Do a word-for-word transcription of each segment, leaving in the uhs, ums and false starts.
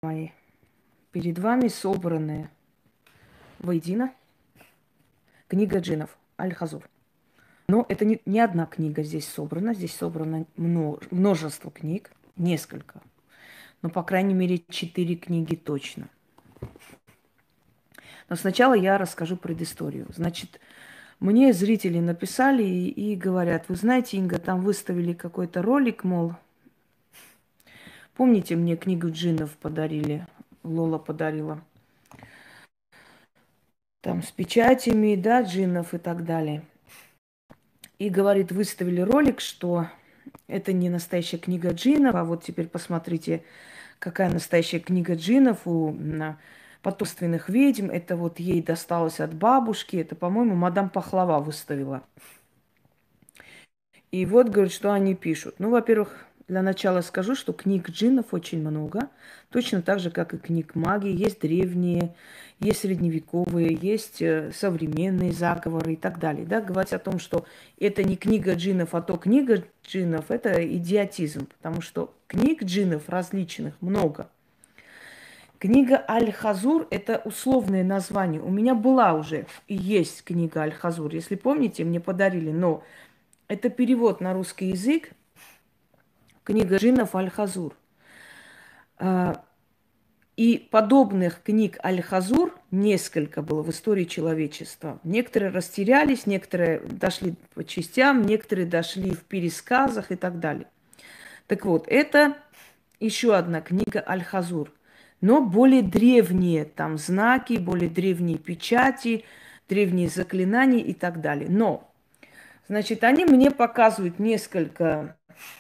мои, перед вами собранная воедино книга джиннов Аль-Хазур. Но это не, не одна книга здесь собрана, здесь собрано мно- множество книг, несколько. Но, по крайней мере, четыре книги точно. Но сначала я расскажу предысторию. Значит, мне зрители написали и, и говорят: вы знаете, Инга, там выставили какой-то ролик, мол, помните, мне книгу джиннов подарили, Лола подарила, там с печатями, да, джиннов и так далее. И говорит, выставили ролик, что это не настоящая книга джиннов, а вот теперь посмотрите, какая настоящая книга джиннов у м, потомственных ведьм. Это вот ей досталось от бабушки. Это, по-моему, мадам Пахлава выставила. И вот, говорит, что они пишут. Ну, во-первых, для начала скажу, что книг джиннов очень много. Точно так же, как и книг магии. Есть древние, есть средневековые, есть э, современные заговоры и так далее. Да? Говорить о том, что это не книга джиннов, а то книга джиннов, это идиотизм. Потому что книг джиннов различных много. Книга Аль-Хазур – это условное название. У меня была уже и есть книга Аль-Хазур. Если помните, мне подарили, но это перевод на русский язык. Книга джиннов Аль-Хазур. А, И подобных книг Аль-Хазур несколько было в истории человечества. Некоторые растерялись, некоторые дошли по частям, некоторые дошли в пересказах и так далее. Так вот, это еще одна книга Аль-Хазур, но более древние там знаки, более древние печати, древние заклинания и так далее. Но, значит, они мне показывают несколько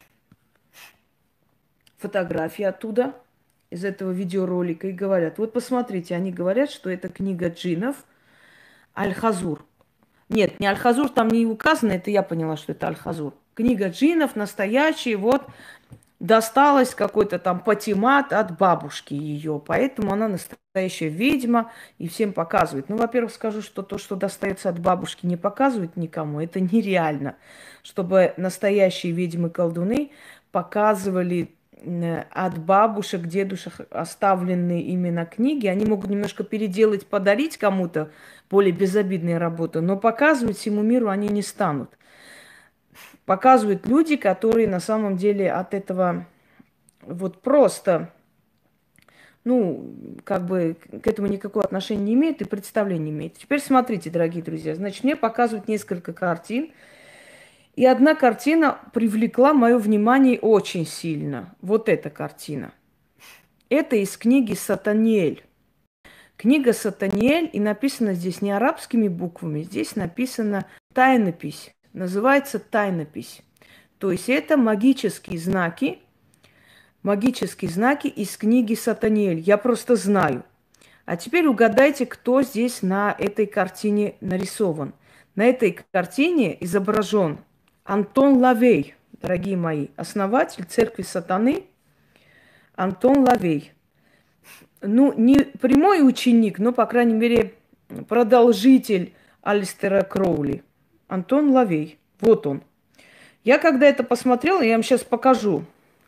фотографий оттуда, из этого видеоролика, и говорят, вот посмотрите, они говорят, что это книга джиннов Аль-Хазур. Нет, не Аль-Хазур, там не указано, это я поняла, что это Аль-Хазур. Книга джиннов настоящая, вот досталась какой-то там патимат от бабушки ее, поэтому она настоящая ведьма и всем показывает. Ну, во-первых, скажу, что то, что достается от бабушки, не показывает никому, это нереально, чтобы настоящие ведьмы-колдуны показывали э, от бабушек, дедушек оставленные именно книги. Они могут немножко переделать, подарить кому-то более безобидные работы, но показывать всему миру они не станут. Показывают люди, которые на самом деле от этого вот просто, ну, как бы к этому никакого отношения не имеют и представления не имеют. Теперь смотрите, дорогие друзья, значит, мне показывают несколько картин, и одна картина привлекла мое внимание очень сильно. Вот эта картина. Это из книги «Сатаниэль». Книга «Сатаниэль», и написано здесь не арабскими буквами, здесь написано тайнопись. Называется тайнопись. То есть это магические знаки, магические знаки из книги «Сатаниэль». Я просто знаю. А теперь угадайте, кто здесь на этой картине нарисован. На этой картине изображен Антон Лавей, дорогие мои, основатель церкви сатаны Антон Лавей. Ну, не прямой ученик, но, по крайней мере, продолжитель Алистера Кроули. Антон Лавей. Вот он. Я когда это посмотрела, я вам сейчас покажу.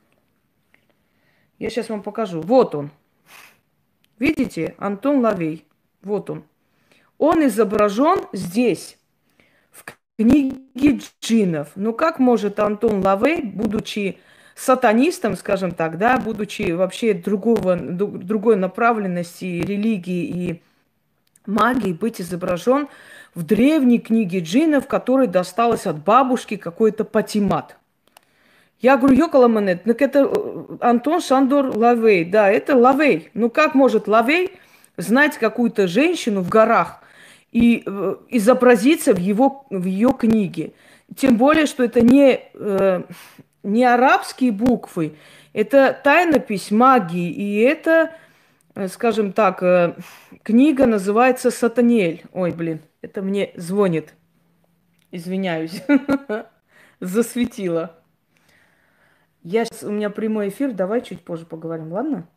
Я сейчас вам покажу. Вот он. Видите? Антон Лавей. Вот он. Он изображен здесь, в книге джиннов. Ну как может Антон Лавей, будучи сатанистом, скажем так, да, будучи вообще другого, другой направленности религии и магии, быть изображен в древней книге джиннов, которой досталась от бабушки какой-то патимат? Я говорю, ёкаламанет, так это э, Антон Шандор Лавей. Да, это Лавей. Ну как может Лавей знать какую-то женщину в горах и э, изобразиться в, его, в ее книге? Тем более, что это не, э, не арабские буквы, это тайнопись магии, и это, э, скажем так, э, книга называется «Сатаниэль». Ой, блин, это мне звонит. Извиняюсь. Засветила. Я сейчас, у меня прямой эфир, давай чуть позже поговорим, ладно?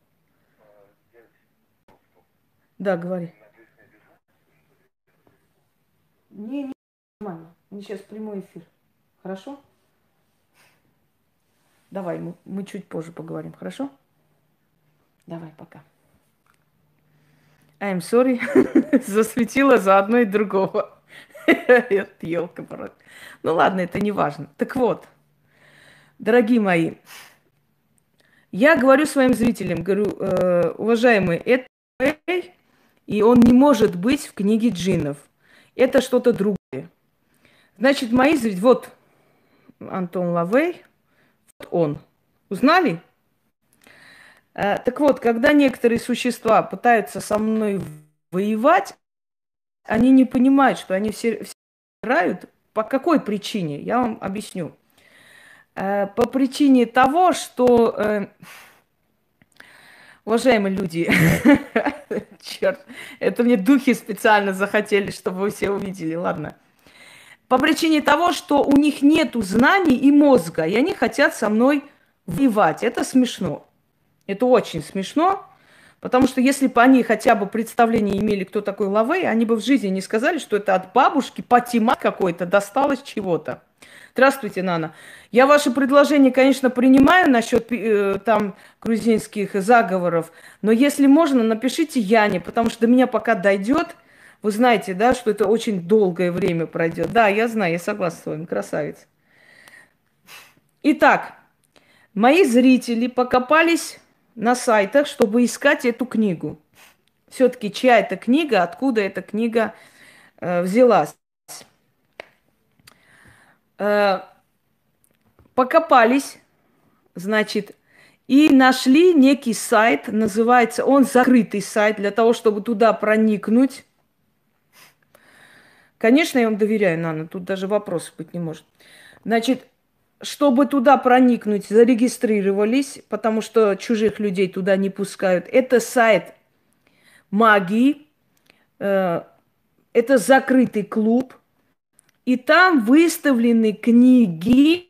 Да, говори. Не, не, нормально. У меня сейчас прямой эфир. Хорошо? Давай, мы, мы чуть позже поговорим, хорошо? Давай, пока. I'm sorry. Засветила за одно и другого. Елка-палка. Ну ладно, это не важно. Так вот, дорогие мои, я говорю своим зрителям, говорю, э, уважаемые, это и он не может быть в книге джиннов. Это что-то другое. Значит, мои зрители, вот Антон Лавей, вот он. Узнали? Э, так вот, когда некоторые существа пытаются со мной воевать, они не понимают, что они все, все умирают. По какой причине? Я вам объясню. Э, по причине того, что... Э, уважаемые люди, черт, это мне духи специально захотели, чтобы вы все увидели, ладно. По причине того, что у них нету знаний и мозга, и они хотят со мной воевать. Это смешно. Это очень смешно, потому что если бы они хотя бы представление имели, кто такой Лавей, они бы в жизни не сказали, что это от бабушки патимат какой-то досталось чего-то. Здравствуйте, Нана. Я ваше предложение, конечно, принимаю насчет э, там грузинских заговоров, но если можно, напишите Яне, потому что до меня пока дойдет. Вы знаете, да, что это очень долгое время пройдет. Да, я знаю, я согласна с вами, красавец. Итак, мои зрители покопались на сайтах, чтобы искать эту книгу. Все-таки чья это книга, откуда эта книга э, взялась. Э, покопались, значит, и нашли некий сайт, называется, он закрытый сайт, для того, чтобы туда проникнуть. Конечно, я вам доверяю, Нана, тут даже вопросов быть не может. Значит, чтобы туда проникнуть, зарегистрировались, потому что чужих людей туда не пускают. Это сайт магии, э, это закрытый клуб, и там выставлены книги,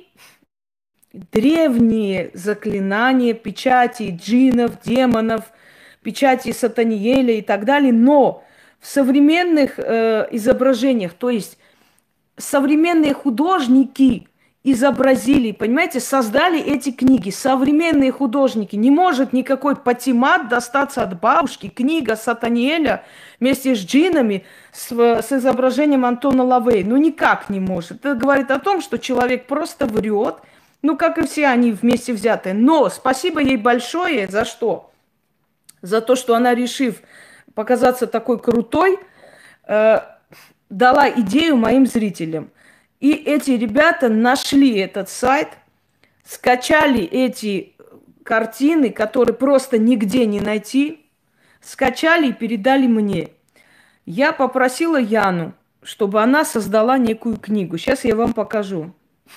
древние заклинания, печати джиннов, демонов, печати Сатаниэля и так далее, но в современных э, изображениях, то есть современные художники изобразили, понимаете, создали эти книги. Современные художники. Не может никакой патимат достаться от бабушки. Книга Сатаниэля вместе с джиннами, с, с изображением Антона Лавей. Ну, никак не может. Это говорит о том, что человек просто врет. Ну, как и все они вместе взятые. Но спасибо ей большое за что? За то, что она, решив показаться такой крутой, э, дала идею моим зрителям. И эти ребята нашли этот сайт, скачали эти картины, которые просто нигде не найти, скачали и передали мне. Я попросила Яну, чтобы она создала некую книгу. Сейчас я вам покажу.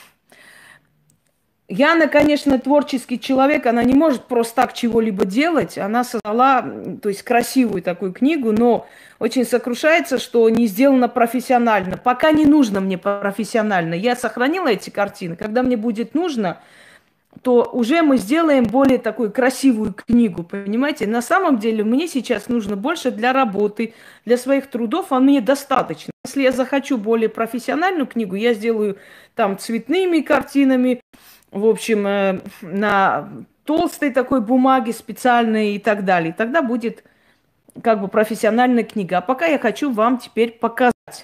Яна, конечно, творческий человек, она не может просто так чего-либо делать. Она создала, то есть, красивую такую книгу, но очень сокрушается, что не сделано профессионально. Пока не нужно мне профессионально. Я сохранила эти картины. Когда мне будет нужно, то уже мы сделаем более такую красивую книгу, понимаете? На самом деле мне сейчас нужно больше для работы, для своих трудов, а мне достаточно. Если я захочу более профессиональную книгу, я сделаю там цветными картинами, в общем, э, на толстой такой бумаге специальной и так далее. Тогда будет как бы профессиональная книга. А пока я хочу вам теперь показать.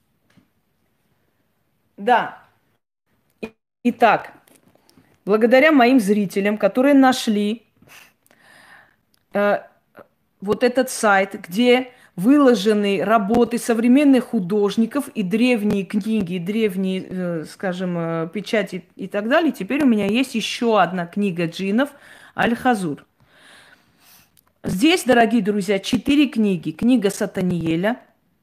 Да. Итак, благодаря моим зрителям, которые нашли э, вот этот сайт, где выложены работы современных художников и древние книги, и древние, э, скажем, э, печати и так далее. Теперь у меня есть еще одна книга джиннов «Аль-Хазур». Здесь, дорогие друзья, четыре книги. Книга Сатаниэля,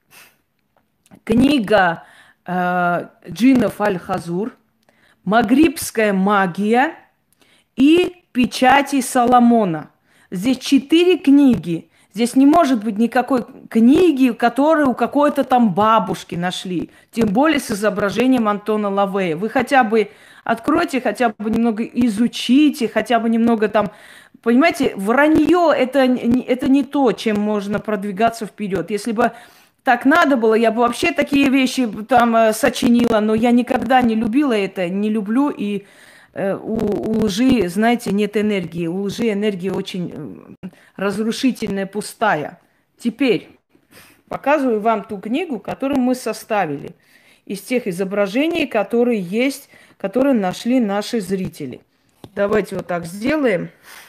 книга э, джиннов Аль-Хазур, «Магрибская магия» и «Печати Соломона». Здесь четыре книги. Здесь не может быть никакой книги, которую у какой-то там бабушки нашли. Тем более с изображением Антона Лавея. Вы хотя бы откройте, хотя бы немного изучите, хотя бы немного там... Понимаете, вранье это, это не то, чем можно продвигаться вперед. Если бы так надо было, я бы вообще такие вещи там сочинила, но я никогда не любила это, не люблю и э, у, у лжи, знаете, нет энергии. У лжи энергия очень э, разрушительная, пустая. Теперь показываю вам ту книгу, которую мы составили из тех изображений, которые есть, которые нашли наши зрители. Давайте вот так сделаем.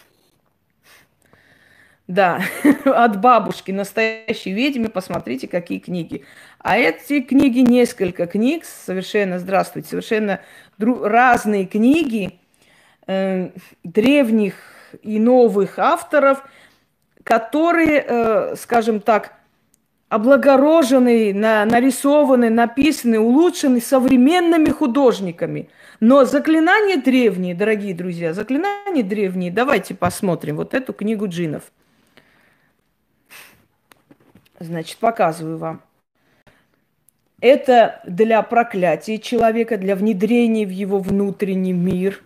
Да, от бабушки, настоящей ведьмы, посмотрите, какие книги. А эти книги, несколько книг, совершенно, здравствуйте, совершенно дру- разные книги э, древних и новых авторов, которые, э, скажем так, облагорожены, на, нарисованы, написаны, улучшены современными художниками. Но заклинания древние, дорогие друзья, заклинания древние. Давайте посмотрим вот эту книгу джиннов. Значит, показываю вам. Это для проклятия человека, для внедрения в его внутренний мир.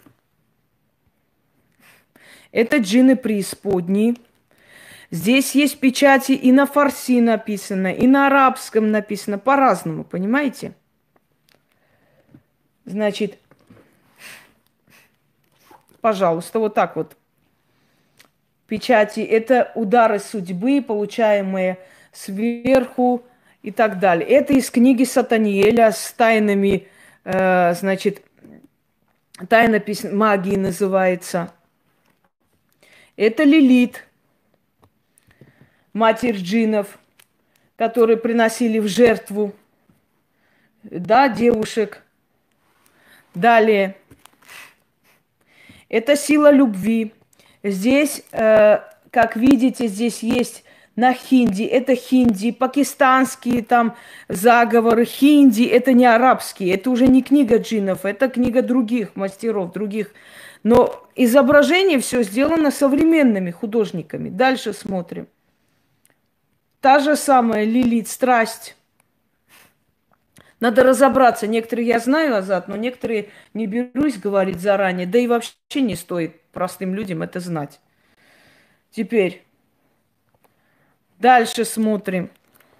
Это джинны преисподней. Здесь есть печати и на фарси написано, и на арабском написано, по-разному, понимаете? Значит, пожалуйста, вот так вот. Печати – это удары судьбы, получаемые сверху и так далее. Это из книги Сатаниэля с тайнами, э, значит, тайнопись магии называется. Это Лилит, матерь джиннов, которые приносили в жертву, да, девушек. Далее, это сила любви. Здесь, э, как видите, здесь есть на хинди. Это хинди, пакистанские там заговоры. Хинди – это не арабские, это уже не книга джиннов, это книга других мастеров, других. Но изображение все сделано современными художниками. Дальше смотрим. Та же самая Лилит, страсть. Надо разобраться. Некоторые я знаю, Азат, но некоторые не берусь говорить заранее. Да и вообще не стоит простым людям это знать. Теперь дальше смотрим.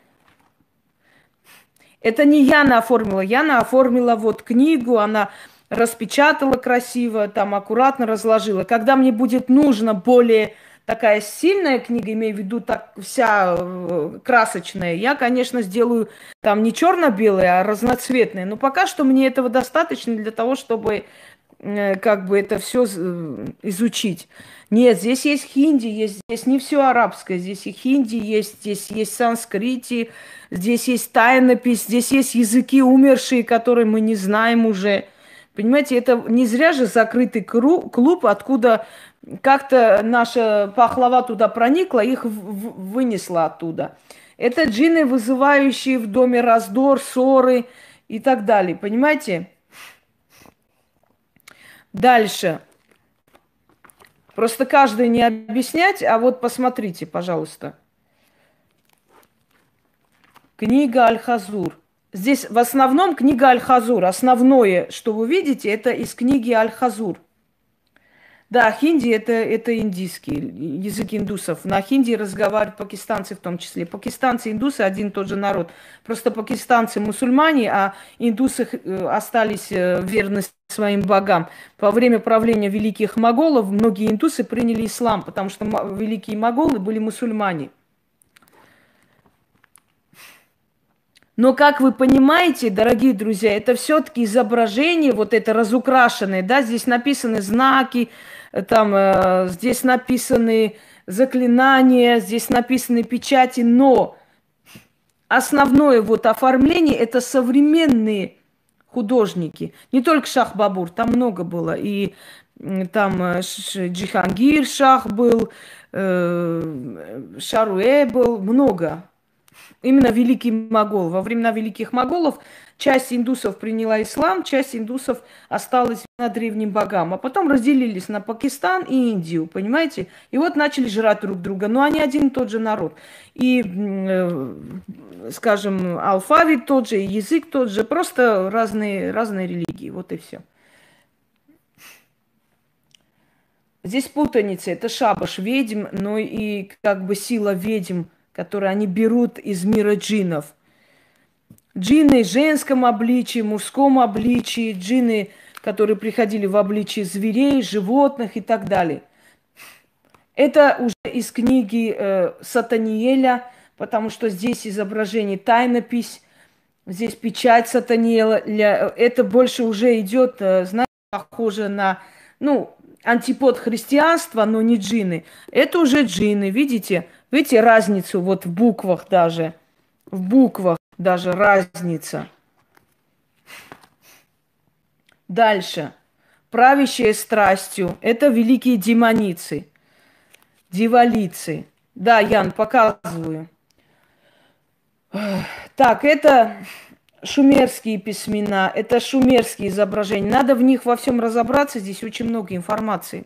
Это не Яна оформила. Яна оформила вот книгу, она распечатала красиво, там аккуратно разложила. Когда мне будет нужно более такая сильная книга, имею в виду так вся э, красочная, я, конечно, сделаю там не черно-белая, а разноцветная. Но пока что мне этого достаточно для того, чтобы э, как бы это все изучить. Нет, здесь есть хинди, есть, здесь не все арабское, здесь и хинди есть, здесь есть санскрити, здесь есть тайнопись, здесь есть языки умершие, которые мы не знаем уже. Понимаете, это не зря же закрытый клуб, откуда как-то наша пахлава туда проникла, их вынесла оттуда. Это джинны, вызывающие в доме раздор, ссоры и так далее. Понимаете? Дальше. Просто каждый не объяснять, а вот посмотрите, пожалуйста. Книга Аль-Хазур. Здесь в основном книга Аль-Хазур. Основное, что вы видите, это из книги Аль-Хазур. Да, хинди это, это индийский язык индусов. На хинди разговаривают пакистанцы в том числе. Пакистанцы и индусы один и тот же народ. Просто пакистанцы мусульмане, а индусы остались верны своим богам. Во время правления великих моголов многие индусы приняли ислам, потому что великие моголы были мусульмане. Но, как вы понимаете, дорогие друзья, это все-таки изображение, вот это разукрашенное, да, здесь написаны знаки, там, э, здесь написаны заклинания, здесь написаны печати, но основное вот оформление – это современные художники. Не только Шах-Бабур, там много было, и там э, Джихангир Шах был, э, Шаруэ был, много. Именно великий могол. Во времена великих моголов часть индусов приняла ислам, часть индусов осталась на древним богам. А потом разделились на Пакистан и Индию, понимаете? И вот начали жрать друг друга. Но они один и тот же народ. И, э, скажем, алфавит тот же, и язык тот же. Просто разные, разные религии. Вот и все. Здесь путаница. Это шабаш ведьм, но и как бы сила ведьм, которые они берут из мира джиннов. Джинны в женском обличии, мужском обличии, джинны которые приходили в обличии зверей, животных и так далее. Это уже из книги э, Сатаниэля, потому что здесь изображение тайнопись, здесь печать Сатаниэля. Это больше уже идет, э, знаете, похоже на, ну, антипод христианства, но не джинны. Это уже джинны, видите? Видите разницу вот в буквах даже? В буквах даже разница. Дальше. Правящие страстью. Это великие демоницы. Дьяволицы. Да, Ян, показываю. Так, это шумерские письмена, это шумерские изображения. Надо в них во всем разобраться, здесь очень много информации.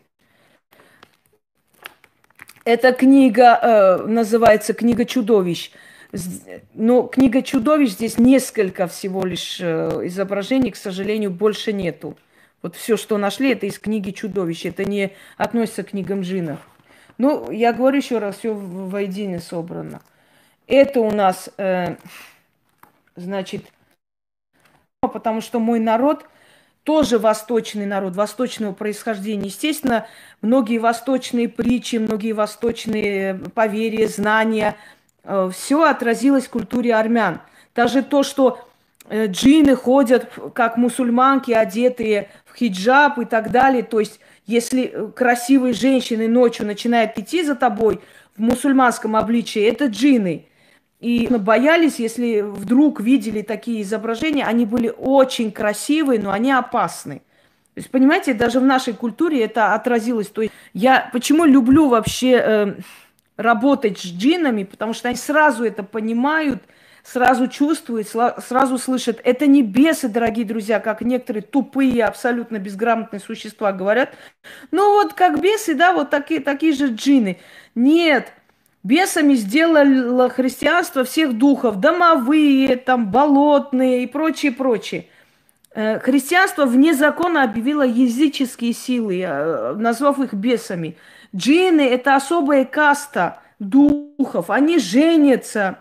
Эта книга э, называется «Книга чудовищ». Но книга чудовищ, здесь несколько всего лишь э, изображений, к сожалению, больше нету. Вот все, что нашли, это из книги чудовищ. Это не относится к книгам джиннов. Ну, я говорю еще раз, все воедино собрано. Это у нас, э, значит, потому что мой народ тоже восточный народ, восточного происхождения. Естественно, многие восточные притчи, многие восточные поверья, знания, э, все отразилось в культуре армян. Даже то, что э, джинны ходят как мусульманки, одетые в хиджаб и так далее. То есть, если красивые женщины ночью начинают идти за тобой в мусульманском обличии, это джинны. И боялись, если вдруг видели такие изображения, они были очень красивые, но они опасны. То есть, понимаете, даже в нашей культуре это отразилось. То есть я почему люблю вообще э, работать с джиннами, потому что они сразу это понимают, сразу чувствуют, сразу слышат. Это не бесы, дорогие друзья, как некоторые тупые, абсолютно безграмотные существа говорят. Ну вот как бесы, да, вот такие, такие же джинны. Нет. Бесами сделало христианство всех духов, домовые, там, болотные и прочее, прочее. Христианство вне закона объявило языческие силы, назвав их бесами. Джинны – это особая каста духов, они женятся,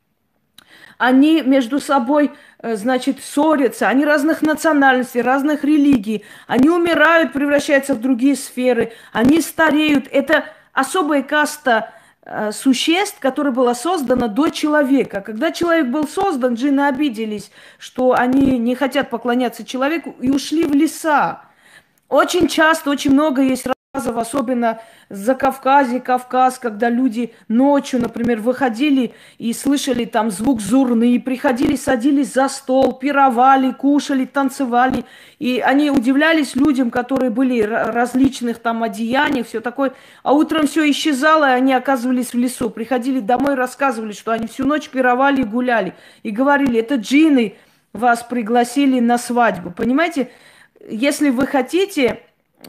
они между собой, значит, ссорятся, они разных национальностей, разных религий, они умирают, превращаются в другие сферы, они стареют. Это особая каста существ, которая была создана до человека. Когда человек был создан, джинны обиделись, что они не хотят поклоняться человеку и ушли в леса. Очень часто, очень много есть рассказов, особенно за Кавказе, Кавказ, когда люди ночью, например, выходили и слышали там звук зурны, и приходили, садились за стол, пировали, кушали, танцевали. И они удивлялись людям, которые были в различных там одеяниях, все такое. А утром все исчезало, и они оказывались в лесу. Приходили домой, рассказывали, что они всю ночь пировали и гуляли. И говорили, это джинны вас пригласили на свадьбу. Понимаете, если вы хотите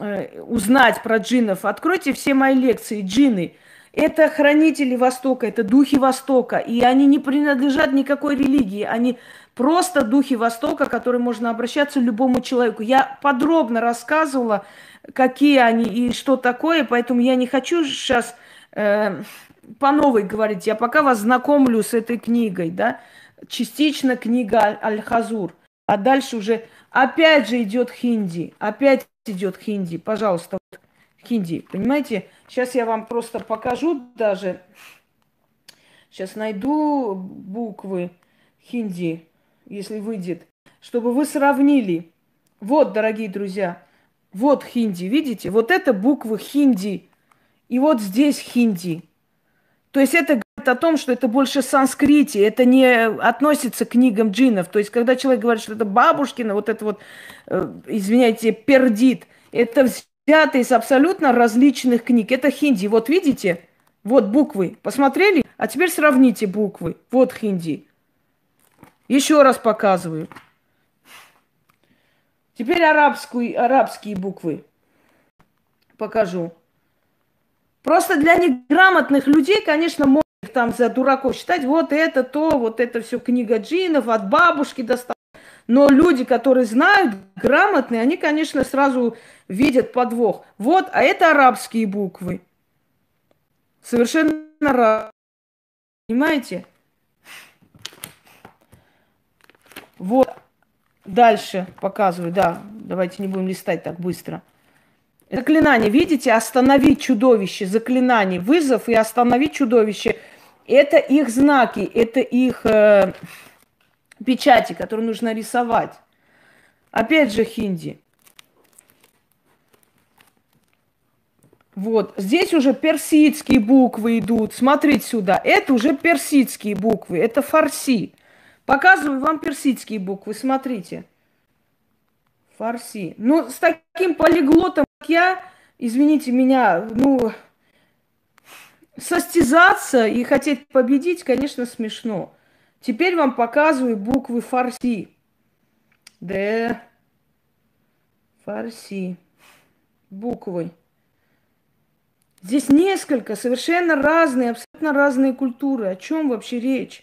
узнать про джиннов, откройте все мои лекции. Джинны – это хранители Востока, это духи Востока. И они не принадлежат никакой религии. Они просто духи Востока, к которым можно обращаться любому человеку. Я подробно рассказывала, какие они и что такое, поэтому я не хочу сейчас э, по новой говорить. Я пока вас знакомлю с этой книгой, да. Частично книга Аль-Хазур. А дальше уже опять же идет хинди. Опять идет хинди. Пожалуйста, вот хинди. Понимаете? Сейчас я вам просто покажу даже. Сейчас найду буквы хинди, если выйдет, чтобы вы сравнили. Вот, дорогие друзья, вот хинди, видите? Вот это буквы хинди. И вот здесь хинди. То есть это говорит о том, что это больше санскрите, это не относится к книгам джиннов. То есть когда человек говорит, что это бабушкина, вот это вот, э, извиняйте, пердит, это взято из абсолютно различных книг. Это хинди. Вот видите? Вот буквы. Посмотрели? А теперь сравните буквы. Вот хинди. Еще раз показываю. Теперь арабскую, арабские буквы покажу. Просто для неграмотных людей, конечно, можно их там за дураков считать. Вот это то, вот это все книга джиннов, от бабушки досталось. Но люди, которые знают, грамотные, они, конечно, сразу видят подвох. Вот, а это арабские буквы. Совершенно арабские. Понимаете? Вот. Дальше показываю, да. Давайте не будем листать так быстро. Заклинание, видите, остановить чудовище, заклинание, вызов и остановить чудовище. Это их знаки, это их э, печати, которые нужно рисовать. Опять же хинди. Вот, здесь уже персидские буквы идут. Смотрите сюда, это уже персидские буквы, это фарси. Показываю вам персидские буквы, смотрите. Фарси. Ну, с таким полиглотом, как я, извините меня, ну, состязаться и хотеть победить, конечно, смешно. Теперь вам показываю буквы фарси. Д. Фарси. Буквы. Здесь несколько совершенно разные, абсолютно разные культуры. О чем вообще речь?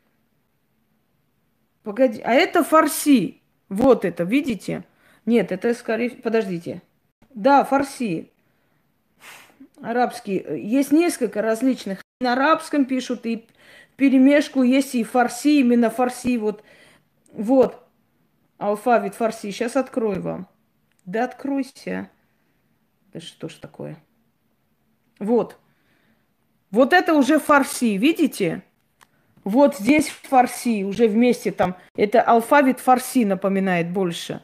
Погоди. А это фарси. Вот это, видите? Нет, это скорее... Подождите. Да, фарси. Арабский. Есть несколько различных. На арабском пишут, и перемешку есть и фарси, именно фарси. Вот, вот. Алфавит фарси. Сейчас открою вам. Да откройся. Да что ж такое? Вот. Вот это уже фарси, видите? Вот здесь фарси, уже вместе там. Это алфавит фарси напоминает больше.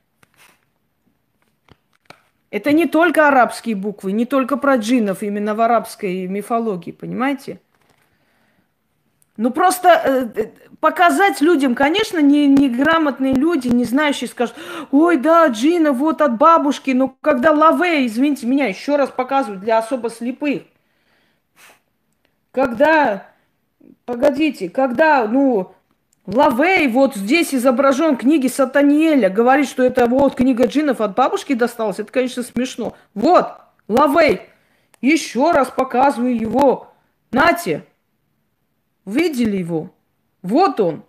Это не только арабские буквы, не только про джиннов, именно в арабской мифологии, понимаете? Ну просто э, показать людям, конечно, не, неграмотные люди, не знающие, скажут, ой, да, джинна, вот от бабушки, но когда лаве, извините меня, еще раз показывают для особо слепых. Когда, погодите, когда, ну, Лавей вот здесь изображен в книге Сатаниэля, говорит, что это вот книга джиннов от бабушки досталась, это, конечно, смешно. Вот, Лавей, еще раз показываю его. Нате, видели его? Вот он.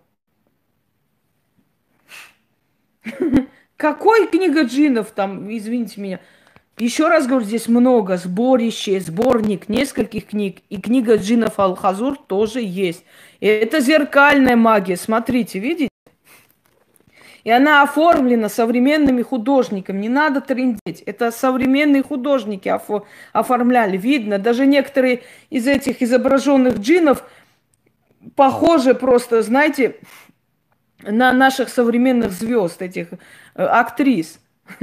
Какой книга джиннов там, извините меня. Еще раз говорю, здесь много, сборище, сборник нескольких книг. И книга джиннов Аль-Хазур тоже есть. И это зеркальная магия, смотрите, видите? И она оформлена современными художниками. Не надо трындеть. Это современные художники офо- оформляли. Видно, даже некоторые из этих изображенных джиннов похожи просто, знаете, на наших современных звезд, этих э, актрис.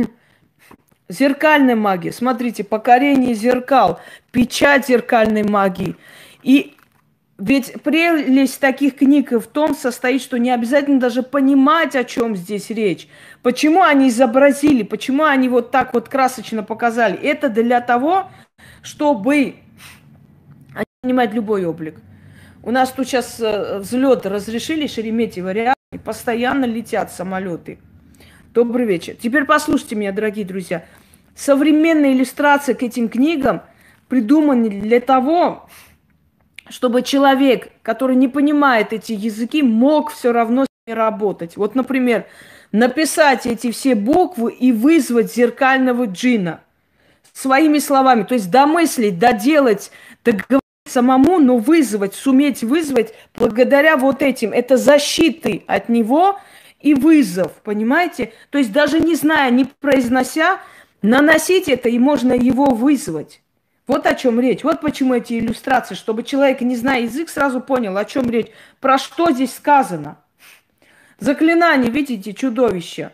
Зеркальная магия. Смотрите, покорение зеркал, печать зеркальной магии. И ведь прелесть таких книг в том состоит, что не обязательно даже понимать, о чем здесь речь. Почему они изобразили, почему они вот так вот красочно показали. Это для того, чтобы понимать любой облик. У нас тут сейчас взлет разрешили, Шереметьево рядом, и постоянно летят самолеты. Добрый вечер. Теперь послушайте меня, дорогие друзья. Современные иллюстрации к этим книгам придуманы для того, чтобы человек, который не понимает эти языки, мог все равно с ними работать. Вот, например, написать эти все буквы и вызвать зеркального джинна своими словами. То есть домыслить, доделать, договорить самому, но вызвать, суметь вызвать благодаря вот этим. Это защиты от него и вызов, понимаете? То есть даже не зная, не произнося, наносить это, и можно его вызвать. Вот о чем речь. Вот почему эти иллюстрации, чтобы человек, не зная язык, сразу понял, о чем речь. Про что здесь сказано. Заклинание, видите, чудовище.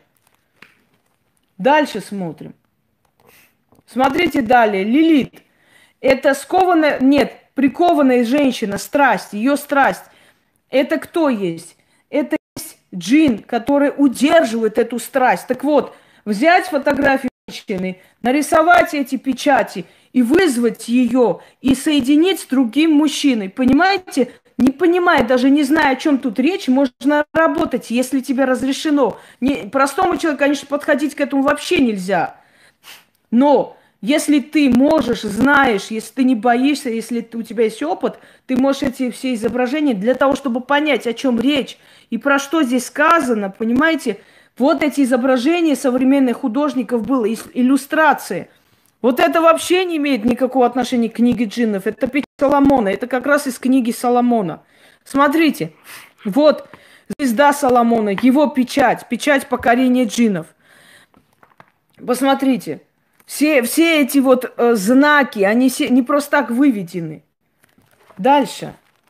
Дальше смотрим. Смотрите далее. Лилит. Это скованная, нет, прикованная женщина, страсть, ее страсть. Это кто есть? Это есть джин, который удерживает эту страсть. Так вот, взять фотографию женщины, нарисовать эти печати и вызвать ее, и соединить с другим мужчиной. Понимаете? Не понимая, даже не зная, о чем тут речь, можно работать, если тебе разрешено. Не, простому человеку, конечно, подходить к этому вообще нельзя. Но если ты можешь, знаешь, если ты не боишься, если у тебя есть опыт, ты можешь эти все изображения для того, чтобы понять, о чем речь и про что здесь сказано, понимаете? Вот эти изображения современных художников было, иллюстрации. Вот это вообще не имеет никакого отношения к книге джиннов. Это печать Соломона. Это как раз из книги Соломона. Смотрите, вот Звезда Соломона, его печать, печать покорения джиннов. Посмотрите, все, все эти вот э, знаки, они все, не просто так выведены. Дальше.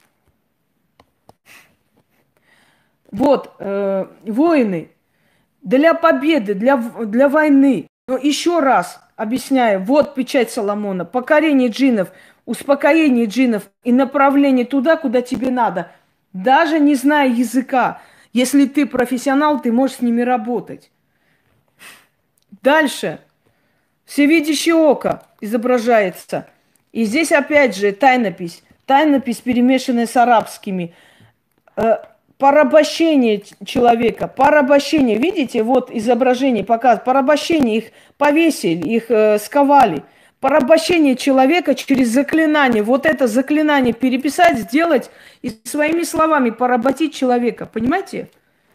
Вот, э, воины, для победы, для, для войны. Но еще раз объясняю, вот печать Соломона, покорение джиннов, успокоение джиннов и направление туда, куда тебе надо. Даже не зная языка, если ты профессионал, ты можешь с ними работать. Дальше. Всевидящее око изображается. И здесь опять же тайнопись. Тайнопись, перемешанная с арабскими. Э, порабощение человека. Порабощение. Видите, вот изображение показывает. Порабощение. Их повесили, их э, сковали. Порабощение человека через заклинание. Вот это заклинание переписать, сделать и своими словами поработить человека. Понимаете?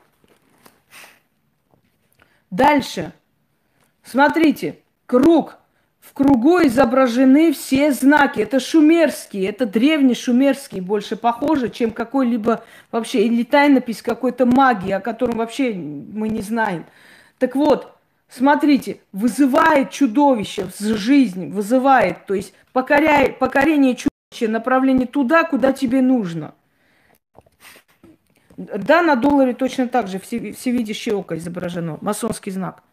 Дальше. Смотрите. Круг. В кругу изображены все знаки. Это шумерские, это древний шумерский, больше похоже, чем какой-либо вообще, или тайнопись какой-то магии, о котором вообще мы не знаем. Так вот, смотрите, вызывает чудовище в жизнь, вызывает, то есть покоряет, покорение чудовища, направление туда, куда тебе нужно. Да, на долларе точно так же всевидящее око изображено, масонский знак.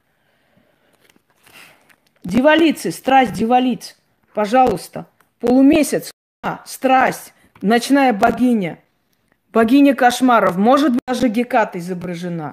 Дьяволицы, страсть дьяволиц, пожалуйста. Полумесяц, а, страсть, ночная богиня, богиня кошмаров, может быть, даже Геката изображена.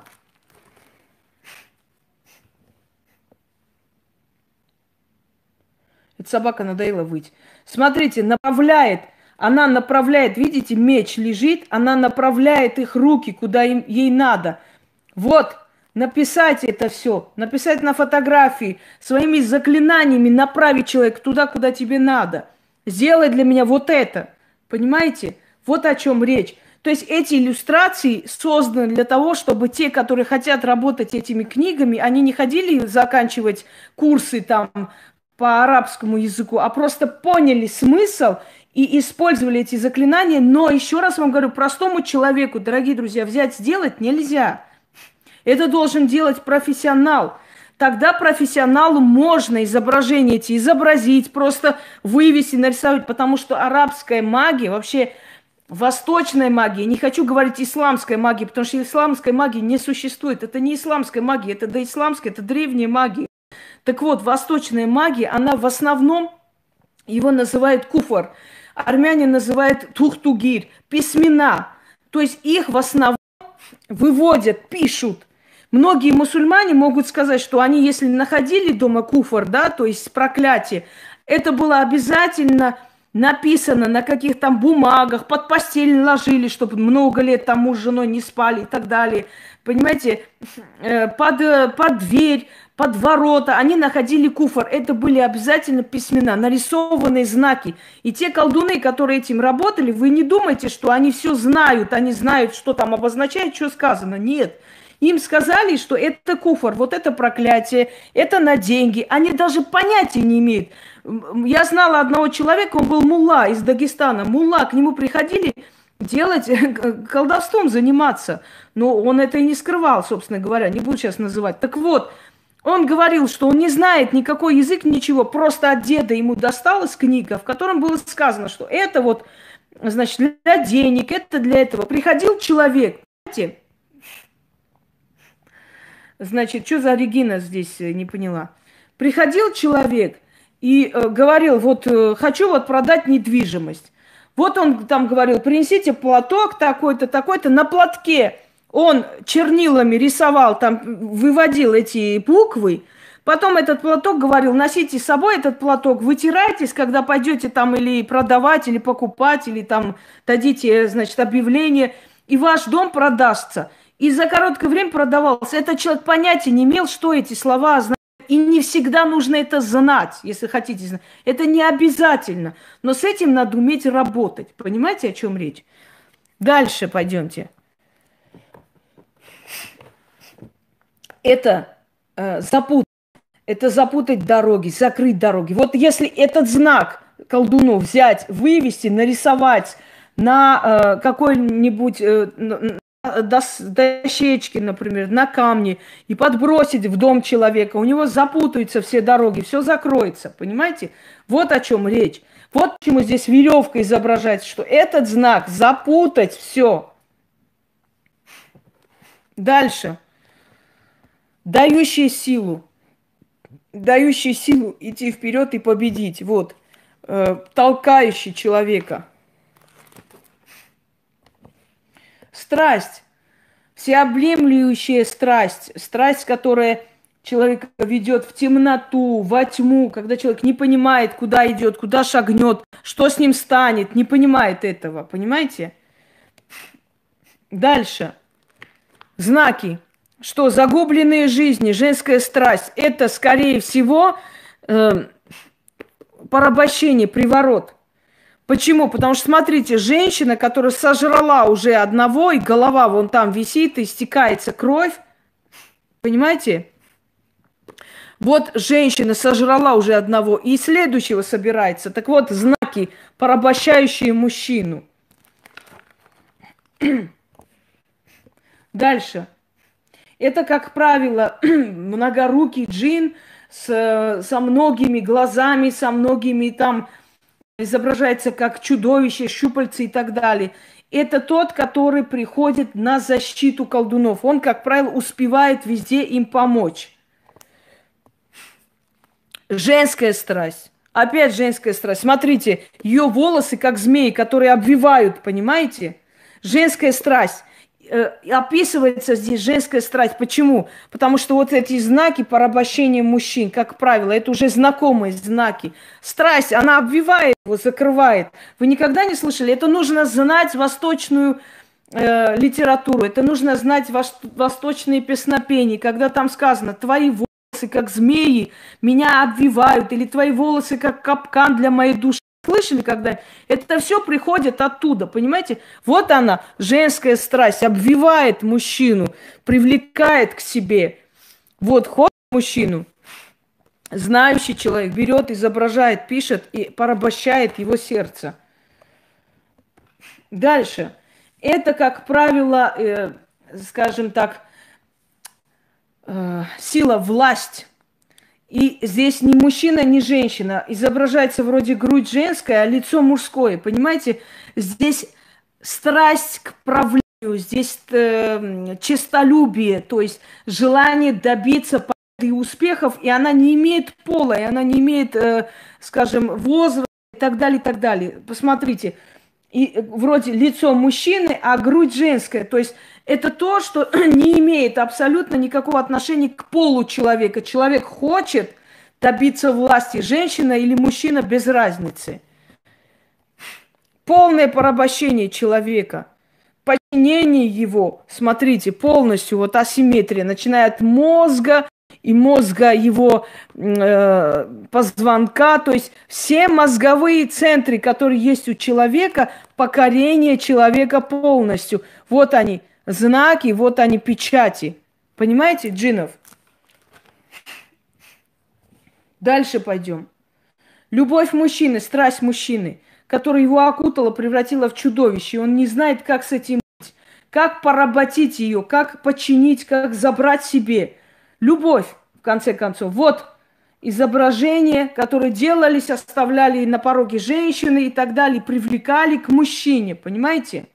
Эта собака надоела выть. Смотрите, направляет, она направляет, видите, меч лежит, она направляет их руки, куда им, ей надо. Вот. Написать это все, написать на фотографии, своими заклинаниями направить человека туда, куда тебе надо. Сделай для меня вот это. Понимаете? Вот о чем речь. То есть эти иллюстрации созданы для того, чтобы те, которые хотят работать этими книгами, они не ходили заканчивать курсы там по арабскому языку, а просто поняли смысл и использовали эти заклинания. Но еще раз вам говорю, простому человеку, дорогие друзья, взять, сделать нельзя. Это должен делать профессионал. Тогда профессионалу можно изображения эти изобразить, просто вывести, нарисовать, потому что арабская магия, вообще восточная магия, не хочу говорить исламская магия, потому что исламской магии не существует. Это не исламская магия, это доисламская, это древняя магия. Так вот, восточная магия, она в основном, его называют куфар, армяне называют тухтугир, письмена. То есть их в основном выводят, пишут. Многие мусульмане могут сказать, что они, если находили дома куфар, да, то есть проклятие, это было обязательно написано на каких-то там бумагах, под постель ложили, чтобы много лет там муж с женой не спали и так далее. Понимаете, под, под дверь, под ворота они находили куфар. Это были обязательно письмена, нарисованные знаки. И те колдуны, которые этим работали, вы не думайте, что они все знают, они знают, что там обозначает, что сказано. Нет. Им сказали, что это куфар, вот это проклятие, это на деньги. Они даже понятия не имеют. Я знала одного человека, он был мулла из Дагестана. Мулла, к нему приходили делать, колдовством заниматься. Но он это и не скрывал, собственно говоря, не буду сейчас называть. Так вот, он говорил, что он не знает никакой язык, ничего, просто от деда ему досталась книга, в котором было сказано, что это вот, значит, для денег, это для этого. Приходил человек, понимаете? Значит, что за Регина здесь, не поняла. Приходил человек и э, говорил, вот э, хочу вот продать недвижимость. Вот он там говорил, принесите платок такой-то, такой-то. На платке он чернилами рисовал, там выводил эти буквы. Потом этот платок говорил, носите с собой этот платок, вытирайтесь, когда пойдете там или продавать, или покупать, или там дадите, значит, объявление, и ваш дом продастся. И за короткое время продавался. Этот человек понятия не имел, что эти слова означают. И не всегда нужно это знать, если хотите знать. Это не обязательно. Но с этим надо уметь работать. Понимаете, о чем речь? Дальше пойдемте. Это э, запутать. Это запутать дороги, закрыть дороги. Вот если этот знак колдуну взять, вывести, нарисовать на э, какой-нибудь... Э, до- дос- дощечки, например, на камни и подбросить в дом человека, у него запутаются все дороги, все закроется, понимаете? Вот о чем речь. Вот почему здесь веревка изображается, что этот знак запутать все. Дальше. Дающий силу. Дающий силу идти вперед и победить. Вот. Э, толкающий человека. Страсть. Всеобъемлющая страсть. Страсть, которая человека ведет в темноту, во тьму, когда человек не понимает, куда идет, куда шагнет, что с ним станет, не понимает этого. Понимаете? Дальше. Знаки. Что загубленные жизни, женская страсть, это, скорее всего, э, порабощение, приворот. Почему? Потому что, смотрите, женщина, которая сожрала уже одного, и голова вон там висит, и истекается кровь, понимаете? Вот женщина сожрала уже одного, и следующего собирается. Так вот, знаки, порабощающие мужчину. Дальше. Это, как правило, многорукий джин с, со многими глазами, со многими там, изображается как чудовище, щупальца и так далее. Это тот, который приходит на защиту колдунов. Он, как правило, успевает везде им помочь. Женская страсть. Опять женская страсть. Смотрите, ее волосы как змеи, которые обвивают, понимаете? Женская страсть. Описывается здесь женская страсть. Почему? Потому что вот эти знаки порабощения мужчин, как правило, это уже знакомые знаки. Страсть, она обвивает его, закрывает. Вы никогда не слышали? Это нужно знать восточную э, литературу, это нужно знать вос- восточные песнопения, когда там сказано «твои волосы, как змеи, меня обвивают», или «твои волосы, как капкан для моей души». Слышали когда? Это все приходит оттуда, понимаете? Вот она, женская страсть, обвивает мужчину, привлекает к себе. Вот ходит мужчину, знающий человек, берет, изображает, пишет и порабощает его сердце. Дальше. Это, как правило, э, скажем так, э, сила, власть. И здесь ни мужчина, ни женщина. Изображается вроде грудь женская, а лицо мужское. Понимаете? Здесь страсть к правлению, здесь э, честолюбие, то есть желание добиться победы и успехов, и она не имеет пола, и она не имеет, э, скажем, возраста и так далее, и так далее. Посмотрите. И вроде лицо мужчины, а грудь женская. То есть это то, что не имеет абсолютно никакого отношения к полу человека. Человек хочет добиться власти, женщина или мужчина, без разницы. Полное порабощение человека, подчинение его, смотрите, полностью вот асимметрия, начиная от мозга и мозга его э, позвонка, то есть все мозговые центры, которые есть у человека, покорение человека полностью. Вот они, знаки, вот они, печати. Понимаете, джинов? Дальше пойдем. Любовь мужчины, страсть мужчины, которая его окутала, превратила в чудовище. Он не знает, как с этим быть, как поработить ее, как подчинить, как забрать себе. Любовь, в конце концов. Вот изображения, которые делались, оставляли на пороге женщины и так далее, привлекали к мужчине. Понимаете?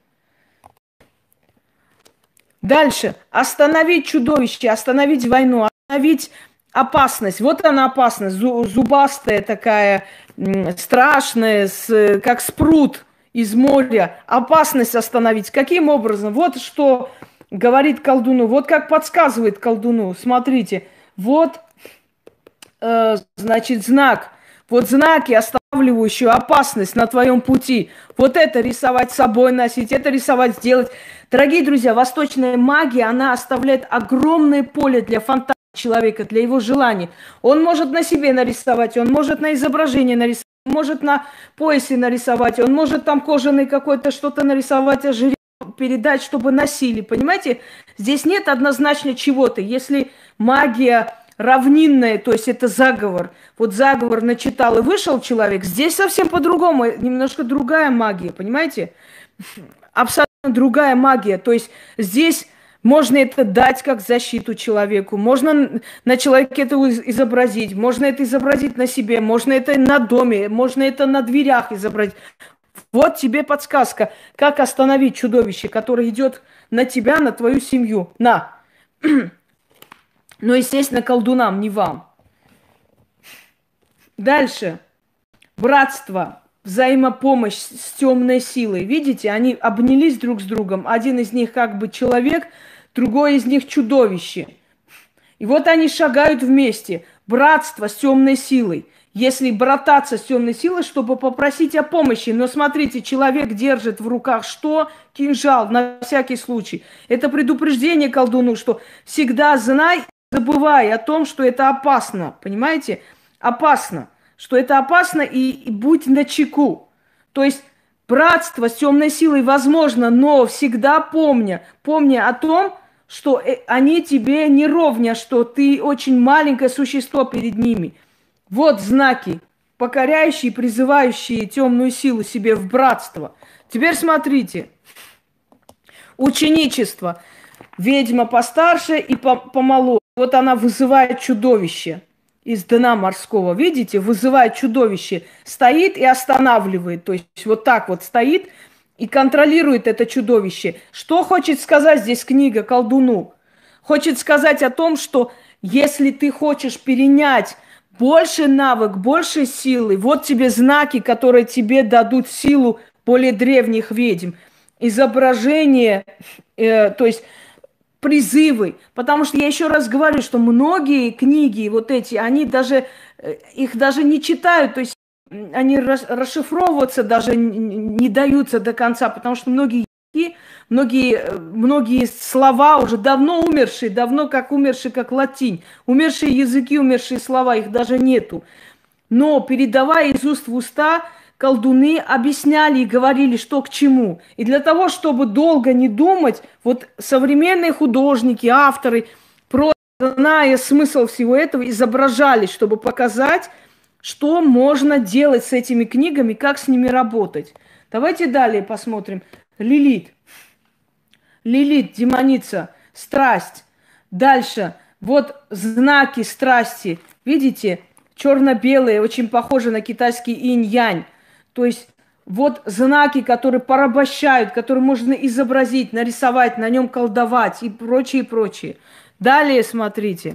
Дальше. Остановить чудовище, остановить войну, остановить опасность. Вот она опасность, зубастая такая, страшная, с, как спрут из моря. Опасность остановить. Каким образом? Вот что говорит колдуну, вот как подсказывает колдуну. Смотрите, вот, э, значит, знак. Вот знаки, останавливающие опасность на твоем пути. Вот это рисовать с собой носить, это рисовать, сделать. Дорогие друзья, восточная магия, она оставляет огромное поле для фантазии человека, для его желаний. Он может на себе нарисовать, он может на изображении нарисовать, он может на поясе нарисовать, он может там кожаный какой-то что-то нарисовать, ожерелье передать, чтобы носили. Понимаете, здесь нет однозначно чего-то. Если магия равнинная, то есть это заговор. Вот заговор начитал и вышел человек. Здесь совсем по-другому, немножко другая магия, понимаете? Абсолютно. другая магия. То есть здесь можно это дать как защиту человеку, можно на человеке это изобразить, можно это изобразить на себе, можно это на доме, можно это на дверях изобразить. Вот тебе подсказка, как остановить чудовище, которое идет на тебя, на твою семью. На. Но, естественно, колдунам, не вам. Дальше. Братство, взаимопомощь с темной силой. Видите, они обнялись друг с другом. Один из них как бы человек, другой из них чудовище. И вот они шагают вместе. Братство с темной силой. Если брататься с темной силой, чтобы попросить о помощи. Но смотрите, человек держит в руках что? Кинжал, на всякий случай. Это предупреждение колдуну, что всегда знай, забывай о том, что это опасно. Понимаете? Опасно. Что это опасно, и, и будь начеку. То есть братство с темной силой возможно, но всегда помня, помня о том, что они тебе не ровня, что ты очень маленькое существо перед ними. Вот знаки, покоряющие, призывающие темную силу себе в братство. Теперь смотрите. Ученичество. Ведьма постарше и помоложе. Вот она вызывает чудовище из дна морского. Видите, вызывает чудовище. Стоит и останавливает. То есть вот так вот стоит и контролирует это чудовище. Что хочет сказать здесь книга колдуну? Хочет сказать о том, что если ты хочешь перенять больше навык, больше силы, вот тебе знаки, которые тебе дадут силу более древних ведьм. Изображение, э, то есть призывы. Потому что я еще раз говорю, что многие книги вот эти, они даже, их даже не читают, то есть они расшифровываться даже не даются до конца, потому что многие Многие, многие слова уже давно умершие, давно как умершие, как латинь. Умершие языки, умершие слова, их даже нету. Но передавая из уст в уста, колдуны объясняли и говорили, что к чему. И для того, чтобы долго не думать, вот современные художники, авторы, просто зная смысл всего этого, изображали, чтобы показать, что можно делать с этими книгами, как с ними работать. Давайте далее посмотрим. Лилит. Лилит, демоница, страсть. Дальше. Вот знаки страсти. Видите? Черно-белые, очень похожи на китайский инь-янь. То есть вот знаки, которые порабощают, которые можно изобразить, нарисовать, на нем колдовать и прочее, прочее. Далее смотрите.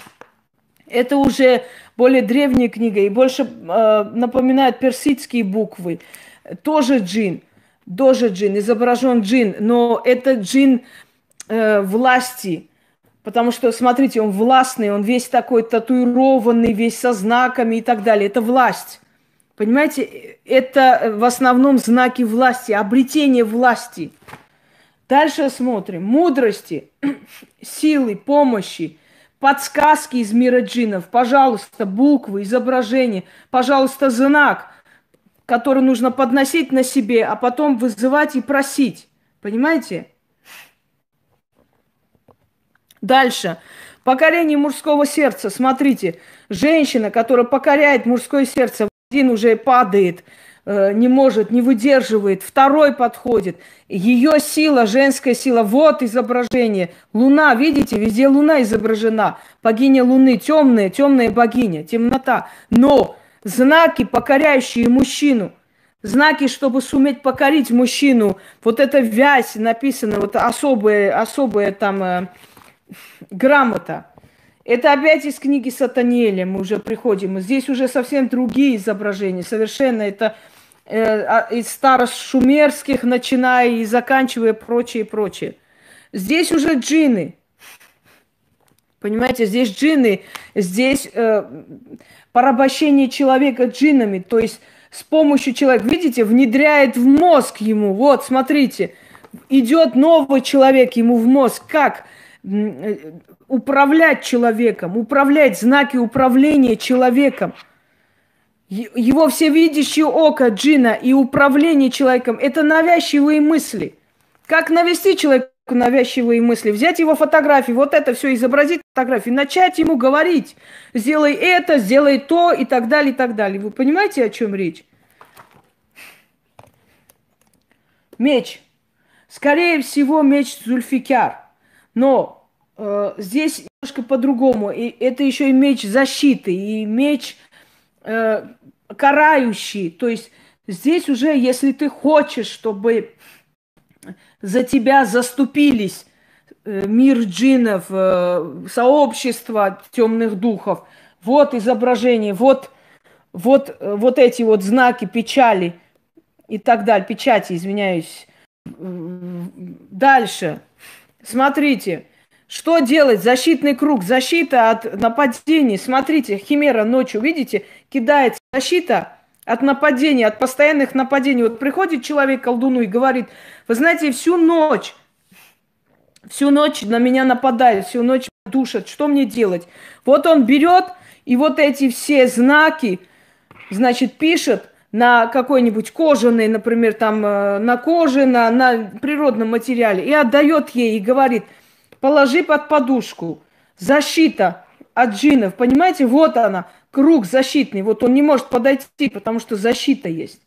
Это уже более древняя книга и больше э, напоминает персидские буквы. Тоже джин. Тоже джин, изображен джин, но это джин э, власти, потому что, смотрите, он властный, он весь такой татуированный, весь со знаками и так далее. Это власть, понимаете? Это в основном знаки власти, обретение власти. Дальше смотрим. Мудрости, силы, помощи, подсказки из мира джинов. Пожалуйста, буквы, изображения, пожалуйста, знак, который нужно подносить на себе, а потом вызывать и просить. Понимаете? Дальше. Покорение мужского сердца. Смотрите, женщина, которая покоряет мужское сердце, один уже падает, э, не может, не выдерживает, второй подходит. Ее сила, женская сила, вот изображение. Луна, видите, везде луна изображена. Богиня Луны, темная, темная богиня, темнота. Но знаки, покоряющие мужчину, знаки, чтобы суметь покорить мужчину, вот эта вязь написана, вот особая, особая там э, грамота. Это опять из книги Сатаниэля мы уже приходим. Здесь уже совсем другие изображения, совершенно это э, из старошумерских, начиная и заканчивая прочее, прочее. Здесь уже джинны. Понимаете, здесь джинны, здесь э, порабощение человека джиннами, то есть с помощью человека, видите, внедряет в мозг ему, вот, смотрите, идет новый человек ему в мозг, как э, управлять человеком, управлять, знаки управления человеком. Его всевидящее око джина и управление человеком – это навязчивые мысли. Как навести человека навязчивые мысли, взять его фотографии, вот это все изобразить фотографии, начать ему говорить, сделай это, сделай то и так далее, и так далее. Вы понимаете, о чем речь? Меч. Скорее всего, меч Зульфикар. Но э, здесь немножко по-другому. И это еще и меч защиты, и меч э, карающий. То есть здесь уже, если ты хочешь, чтобы за тебя заступились э, мир джиннов, э, сообщество темных духов, вот изображение, вот, вот, э, вот эти вот знаки печали и так далее, печати, извиняюсь. Дальше. Смотрите, что делать? Защитный круг, защита от нападений. Смотрите, химера ночью, видите, кидается защита от нападений, от постоянных нападений. Вот приходит человек к колдуну и говорит, вы знаете, всю ночь, всю ночь на меня нападают, всю ночь душат, что мне делать? Вот он берет и вот эти все знаки, значит, пишет на какой-нибудь кожаный, например, там на коже, на, на природном материале, и отдает ей, и говорит, положи под подушку, защита от джиннов, понимаете, вот она, круг защитный, вот он не может подойти, потому что защита есть.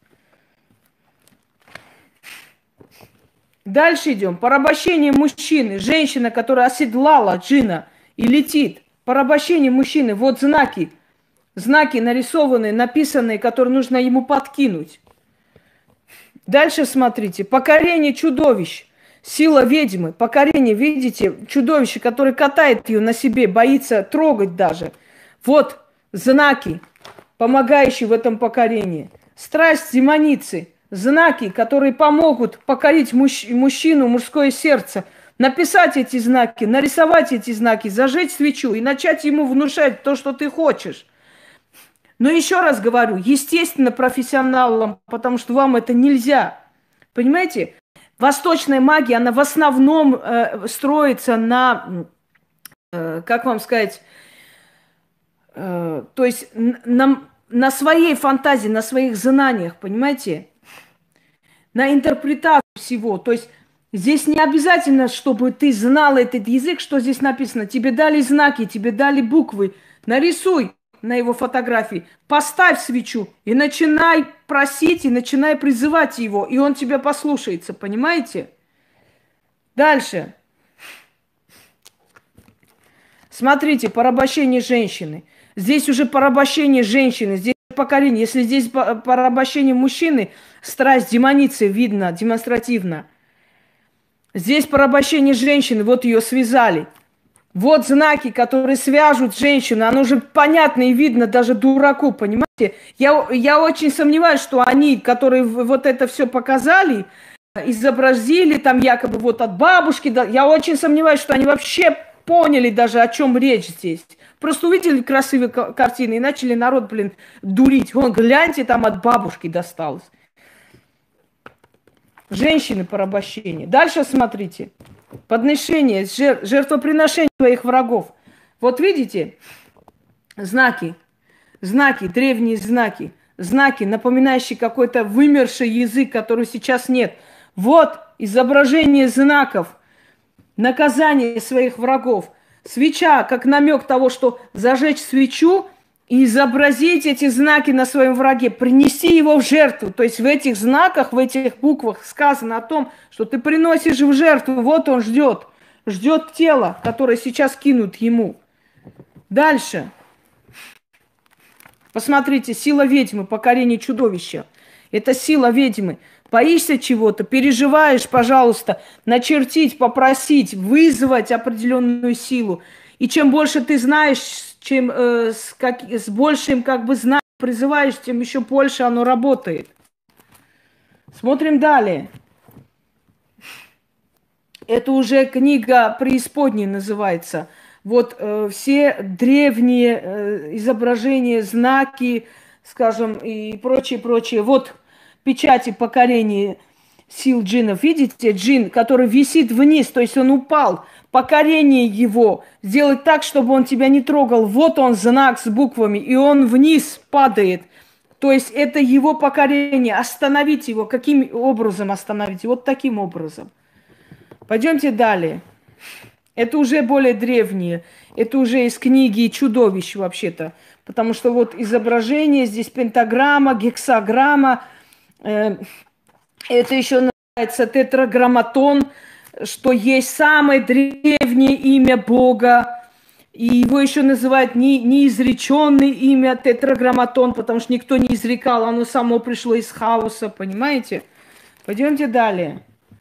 Дальше идем. Порабощение мужчины, женщина, которая оседлала джина и летит. Порабощение мужчины, вот знаки. Знаки нарисованные, написанные, которые нужно ему подкинуть. Дальше смотрите. Покорение чудовищ. Сила ведьмы. Покорение, видите, чудовище, которое катает ее на себе, боится трогать даже. Вот знаки, помогающие в этом покорении. Страсть демоницы. Знаки, которые помогут покорить мужч- мужчину, мужское сердце. Написать эти знаки, нарисовать эти знаки, зажечь свечу и начать ему внушать то, что ты хочешь. Но еще раз говорю, естественно, профессионалам, потому что вам это нельзя. Понимаете? Восточная магия, она в основном э, строится на, э, как вам сказать, э, то есть на, на своей фантазии, на своих знаниях, понимаете? На интерпретацию всего. То есть здесь не обязательно, чтобы ты знал этот язык, что здесь написано. Тебе дали знаки, тебе дали буквы. Нарисуй на его фотографии, поставь свечу и начинай просить, и начинай призывать его, и он тебя послушается, понимаете? Дальше. Смотрите, порабощение женщины. Здесь уже порабощение женщины, здесь покорение. Если здесь порабощение мужчины, страсть демоницы видно демонстративно. Здесь порабощение женщины, вот ее связали. Вот знаки, которые свяжут женщину, оно уже понятно и видно даже дураку, понимаете? Я, я очень сомневаюсь, что они, которые вот это все показали, изобразили там якобы вот от бабушки, да, я очень сомневаюсь, что они вообще поняли даже, о чем речь здесь. Просто увидели красивые картины и начали народ, блин, дурить. Вон, гляньте, там от бабушки досталось. Женщины порабощение. Дальше смотрите. Подношение, жертвоприношение своих врагов. Вот видите, знаки, знаки, древние знаки, знаки, напоминающие какой-то вымерший язык, который сейчас нет. Вот изображение знаков, наказание своих врагов. Свеча, как намек того, что зажечь свечу и изобразить эти знаки на своем враге, принести его в жертву. То есть в этих знаках, в этих буквах сказано о том, что ты приносишь в жертву, вот он ждет, ждет тело, которое сейчас кинут ему. Дальше. Посмотрите, сила ведьмы, покорение чудовища. Это сила ведьмы. Боишься чего-то, переживаешь, пожалуйста, начертить, попросить, вызвать определенную силу. И чем больше ты знаешь, чем э, с, как, с большим как бы знанием призываешь, тем еще больше оно работает. Смотрим далее. Это уже книга преисподней называется. Вот э, все древние э, изображения, знаки, скажем, и прочее, прочее. Вот печати покорения сил джиннов. Видите, джин, который висит вниз, то есть он упал. Покорение его, сделать так, чтобы он тебя не трогал. Вот он, знак с буквами, и он вниз падает. То есть это его покорение. Остановить его. Каким образом остановить? Вот таким образом. Пойдемте далее. Это уже более древние. Это уже из книги чудовищ вообще-то. Потому что вот изображение, здесь пентаграмма, гексаграмма. Э, это еще тетраграмматон, что есть самое древнее имя Бога. И его еще называют не, неизреченное имя тетраграмматон, потому что никто не изрекал, оно само пришло из хаоса, понимаете? Пойдемте далее.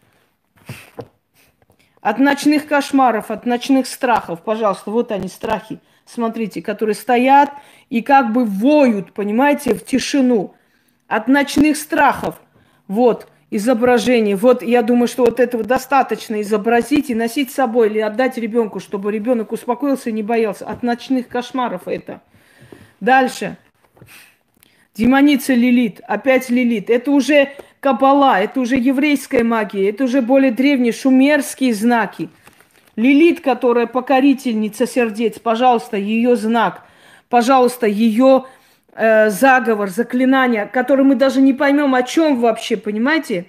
От ночных кошмаров, от ночных страхов, пожалуйста, вот они, страхи, смотрите, которые стоят и как бы воют, понимаете, в тишину. От ночных страхов, вот, изображение. Вот, я думаю, что вот этого достаточно изобразить и носить с собой или отдать ребенку, чтобы ребенок успокоился и не боялся. От ночных кошмаров это. Дальше. Демоница Лилит, опять Лилит. Это уже каббала, это уже еврейская магия, это уже более древние шумерские знаки. Лилит, которая покорительница сердец, пожалуйста, ее знак, пожалуйста, ее э, заговор, заклинание, который мы даже не поймем, о чем вообще, понимаете?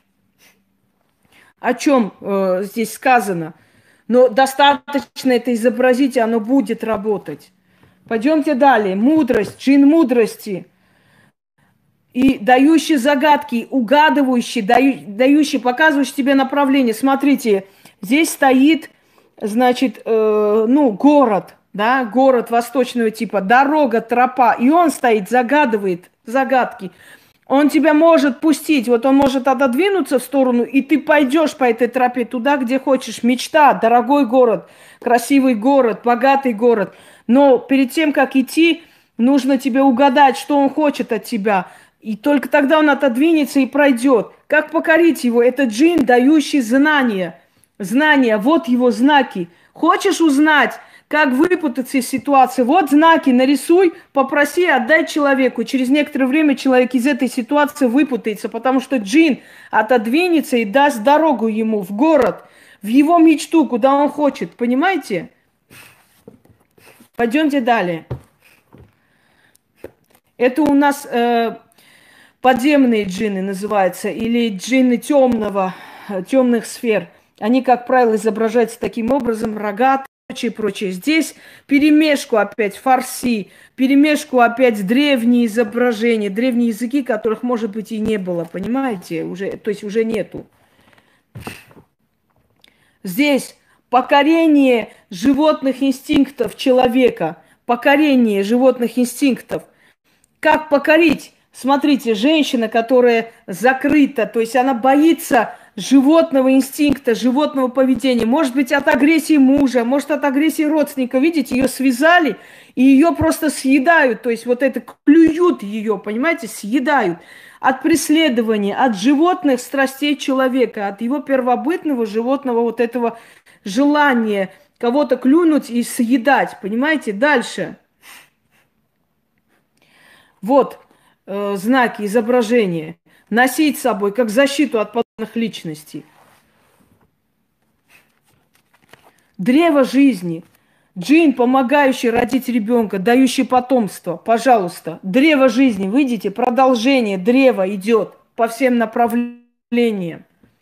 О чем э, здесь сказано. Но достаточно это изобразить, и оно будет работать. Пойдемте далее. Мудрость, джин мудрости. И дающий загадки, угадывающий, даю, дающий, показывающий тебе направление. Смотрите, здесь стоит, значит, э, ну, город, да, город восточного типа, дорога, тропа. И он стоит, загадывает загадки. Он тебя может пустить, вот он может отодвинуться в сторону, и ты пойдешь по этой тропе туда, где хочешь. Мечта, дорогой город, красивый город, богатый город. Но перед тем, как идти, нужно тебе угадать, что он хочет от тебя. И только тогда он отодвинется и пройдет. Как покорить его? Это джин, дающий знания. Знания, вот его знаки. Хочешь узнать, как выпутаться из ситуации? Вот знаки, нарисуй, попроси, отдай человеку. Через некоторое время человек из этой ситуации выпутается, потому что джин отодвинется и даст дорогу ему в город, в его мечту, куда он хочет. Понимаете? Пойдемте далее. Это у нас э, подземные джинны называются, или джинны темного, темных сфер. Они, как правило, изображаются таким образом, рогатые, прочее, прочее. Здесь перемешку опять фарси, перемешку опять древние изображения, древние языки, которых, может быть, и не было, понимаете? Уже, то есть уже нету. Здесь покорение животных инстинктов человека, покорение животных инстинктов. Как покорить? Смотрите, женщина, которая закрыта, то есть она боится животного инстинкта, животного поведения. Может быть, от агрессии мужа, может, от агрессии родственника. Видите, ее связали, и ее просто съедают. То есть вот это клюют ее, понимаете, съедают. От преследования, от животных страстей человека, от его первобытного животного вот этого желания кого-то клюнуть и съедать. Понимаете? Дальше. Вот э, знаки, изображения. Носить с собой как защиту от подобных личностей. Древо жизни. Джин, помогающий родить ребенка, дающий потомство. Пожалуйста. Древо жизни. Видите, продолжение древа идет по всем направлениям.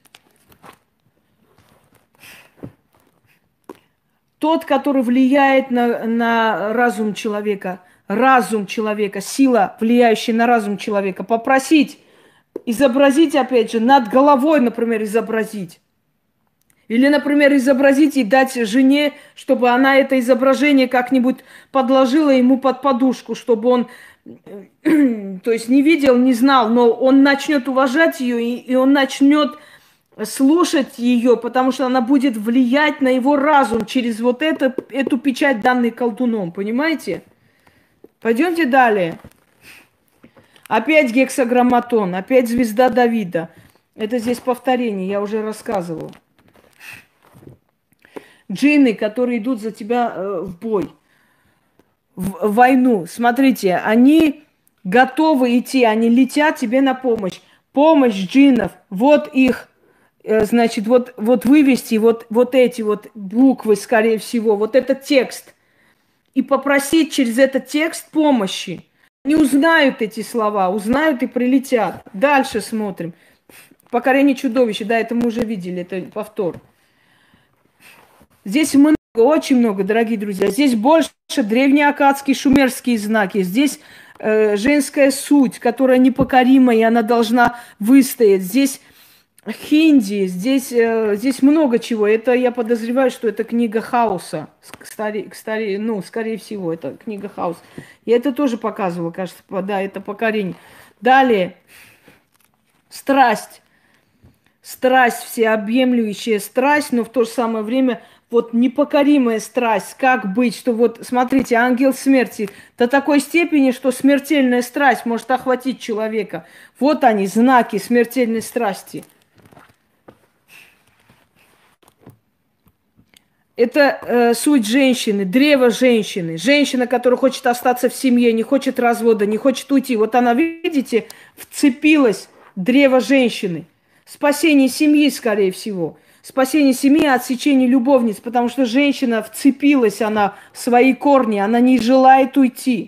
Тот, который влияет на, на разум человека. Разум человека, сила, влияющая на разум человека. Попросить, изобразить, опять же, над головой, например, изобразить. Или, например, изобразить и дать жене, чтобы она это изображение как-нибудь подложила ему под подушку, чтобы он, то есть не видел, не знал, но он начнет уважать ее, и, и он начнет слушать ее, потому что она будет влиять на его разум через вот это, эту печать, данной колдуном, понимаете? Пойдемте далее. Опять гексаграмматон, опять звезда Давида. Это здесь повторение, я уже рассказывала. Джинны, которые идут за тебя э, в бой, в, в войну. Смотрите, они готовы идти, они летят тебе на помощь. Помощь джиннов, вот их, э, значит, вот, вот вывести вот, вот эти вот буквы, скорее всего, вот этот текст. И попросить через этот текст помощи. Они узнают эти слова, узнают и прилетят. Дальше смотрим. Покорение чудовища, да, это мы уже видели, это повтор. Здесь много, очень много, дорогие друзья. Здесь больше древнеаккадские, шумерские знаки. Здесь э, женская суть, которая непокорима, и она должна выстоять. Здесь хинди, здесь, э, здесь много чего. Это я подозреваю, что это книга хаоса. Скорее, скорее, ну, скорее всего, это книга хаоса. Я это тоже показывала, кажется, по- да, это покорение. Далее, страсть. Страсть, всеобъемлющая страсть, но в то же самое время вот непокоримая страсть. Как быть, что вот, смотрите, ангел смерти до такой степени, что смертельная страсть может охватить человека. Вот они, знаки смертельной страсти. Это э, суть женщины, древо женщины. Женщина, которая хочет остаться в семье, не хочет развода, не хочет уйти. Вот она, видите, вцепилась в древо женщины. Спасение семьи, скорее всего. Спасение семьи, отсечение любовниц, потому что женщина вцепилась, она в свои корни, она не желает уйти.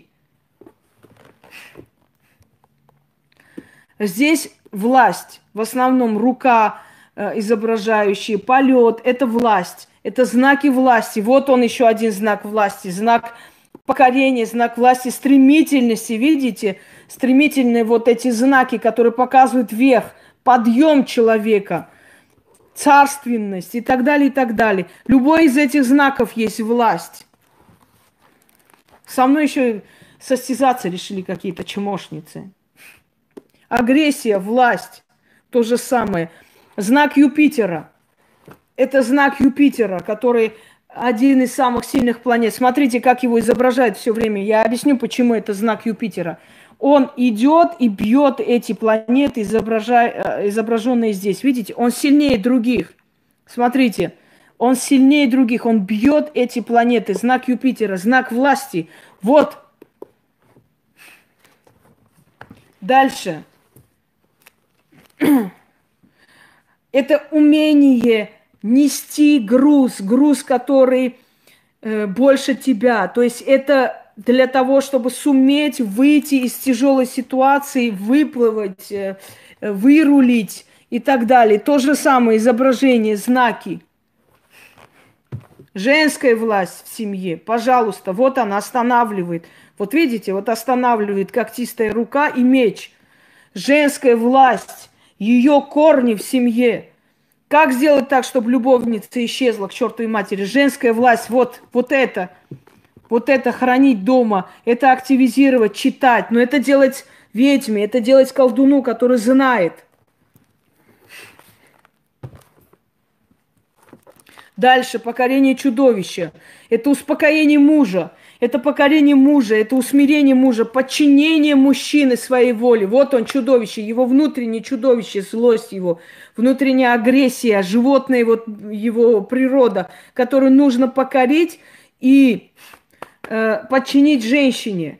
Здесь власть, в основном рука, э, изображающая полет, это власть, это знаки власти. Вот он еще один знак власти, знак покорения, знак власти, стремительности. Видите, стремительные вот эти знаки, которые показывают вверх, подъем человека, царственность и так далее, и так далее. Любой из этих знаков есть власть. Со мной еще состязаться решили какие-то чмошницы. Агрессия, власть, то же самое. Знак Юпитера. Это знак Юпитера, который один из самых сильных планет. Смотрите, как его изображают все время. Я объясню, почему это знак Юпитера. Он идет и бьет эти планеты, изображая, изображенные здесь. Видите, он сильнее других. Смотрите, он сильнее других. Он бьет эти планеты. Знак Юпитера, знак власти. Вот. Дальше. Это умение нести груз, груз, который э, больше тебя. То есть это для того, чтобы суметь выйти из тяжелой ситуации, выплывать, э, вырулить и так далее. То же самое изображение, знаки. Женская власть в семье, пожалуйста, вот она останавливает. Вот видите, вот останавливает когтистая рука и меч. Женская власть, ее корни в семье. Как сделать так, чтобы любовница исчезла к чертовой матери? Женская власть, вот, вот это, вот это хранить дома, это активизировать, читать. Но это делать ведьме, это делать колдуну, который знает. Дальше, покорение чудовища. Это успокоение мужа. Это покорение мужа, это усмирение мужа, подчинение мужчины своей воле. Вот он, чудовище, его внутреннее чудовище, злость его, внутренняя агрессия, животное, вот его природа, которую нужно покорить и э, подчинить женщине.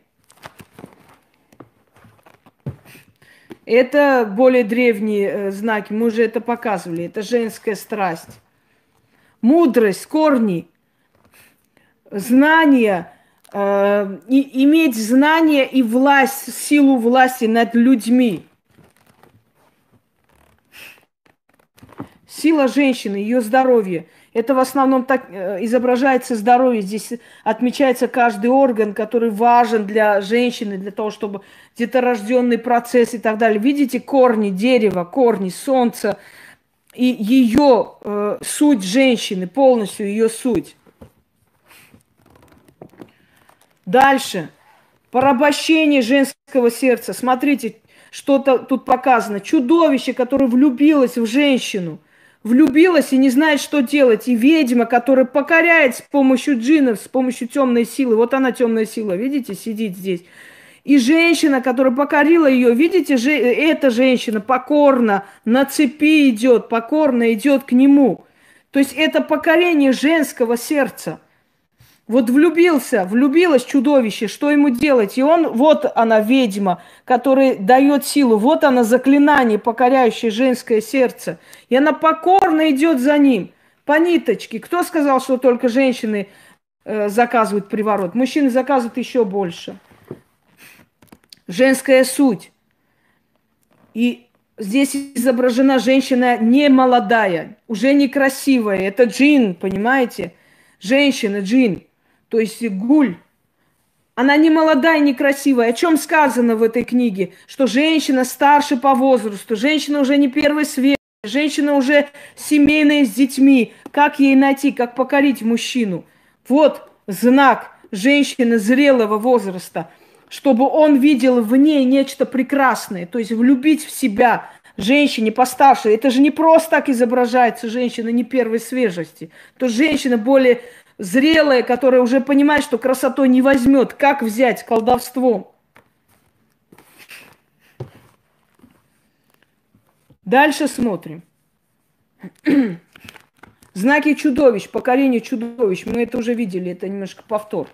Это более древние э, знаки, мы уже это показывали, это женская страсть. Мудрость, корни, знания, э, и, иметь знания и власть, силу власти над людьми. Сила женщины, ее здоровье. Это в основном так э, изображается здоровье. Здесь отмечается каждый орган, который важен для женщины, для того, чтобы деторожденный процесс и так далее. Видите, корни, дерево, корни, солнце. И ее э, суть женщины, полностью ее суть. Дальше. Порабощение женского сердца. Смотрите, что-то тут показано. Чудовище, которое влюбилось в женщину. Влюбилась и не знает, что делать. И ведьма, которая покоряет с помощью джиннов, с помощью темной силы. Вот она, темная сила, видите, сидит здесь. И женщина, которая покорила ее, видите, же, эта женщина покорно на цепи идет, покорно идет к нему. То есть это покорение женского сердца. Вот влюбился, влюбилось чудовище, что ему делать? И он, вот она ведьма, которая дает силу, вот она заклинание, покоряющее женское сердце. И она покорно идет за ним, по ниточке. Кто сказал, что только женщины э, заказывают приворот? Мужчины заказывают еще больше. Женская суть. И здесь изображена женщина не молодая, уже некрасивая. Это джин, понимаете? Женщина, джин. То есть гуль. Она не молодая, не красивая. О чем сказано в этой книге? Что женщина старше по возрасту, женщина уже не первый свет. Женщина уже семейная с детьми. Как ей найти, как покорить мужчину? Вот знак женщины зрелого возраста, чтобы он видел в ней нечто прекрасное, то есть влюбить в себя женщине постарше. Это же не просто так изображается женщина не первой свежести. То женщина более зрелая, которая уже понимает, что красотой не возьмет. Как взять колдовством? Дальше смотрим. Знаки чудовищ, покорение чудовищ. Мы это уже видели, это немножко повтор.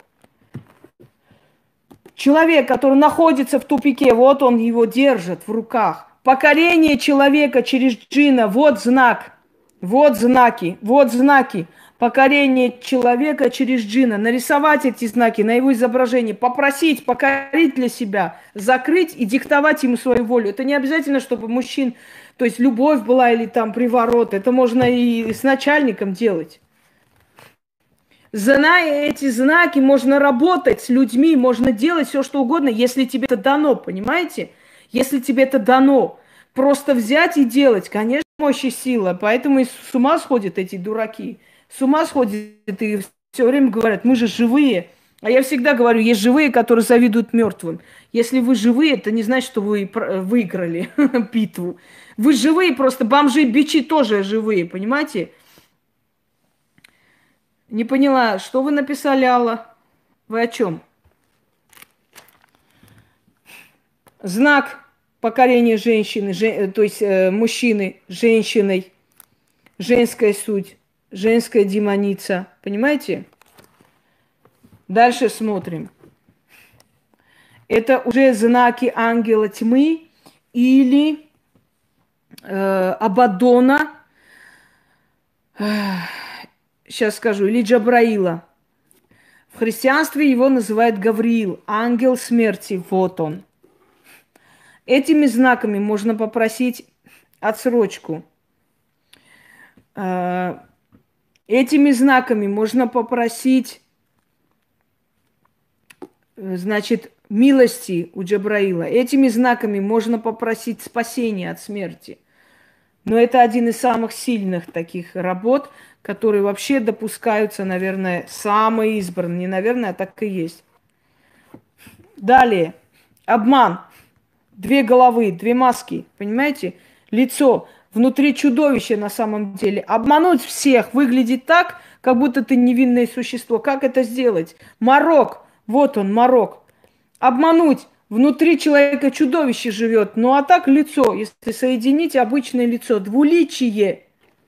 Человек, который находится в тупике, вот он его держит в руках. Покорение человека через джина, вот знак. Вот знаки, вот знаки. Покорение человека через джина. Нарисовать эти знаки на его изображении, попросить, покорить для себя, закрыть и диктовать ему свою волю. Это не обязательно, чтобы мужчин, то есть любовь была или там приворот. Это можно и с начальником делать. Зная эти знаки, можно работать с людьми, можно делать все, что угодно, если тебе это дано, понимаете? Если тебе это дано. Просто взять и делать, конечно, мощь и сила. Поэтому и с ума сходят эти дураки. С ума сходят и все время говорят, мы же живые. А я всегда говорю, есть живые, которые завидуют мертвым. Если вы живые, это не значит, что вы выиграли битву. Вы живые, просто бомжи, бичи тоже живые, понимаете? Не поняла, что вы написали, Алла? Вы о чем? Знак покорения женщины, жен, то есть э, мужчины женщиной, женская суть, женская демоница. Понимаете? Дальше смотрим. Это уже знаки ангела тьмы или э, Абаддона. Сейчас скажу, или Джабраила. В христианстве его называют Гавриил, ангел смерти, вот он. Этими знаками можно попросить отсрочку. Этими знаками можно попросить, значит, милости у Джабраила. Этими знаками можно попросить спасения от смерти. Но это один из самых сильных таких работ, которые вообще допускаются, наверное, самые избранные. Не наверное, а так и есть. Далее. Обман. Две головы, две маски. Понимаете? Лицо. Внутри чудовища на самом деле. Обмануть всех. Выглядит так, как будто ты невинное существо. Как это сделать? Морок. Вот он, морок. Обмануть. Внутри человека чудовище живет. Ну а так лицо. Если соединить обычное лицо. Двуличие.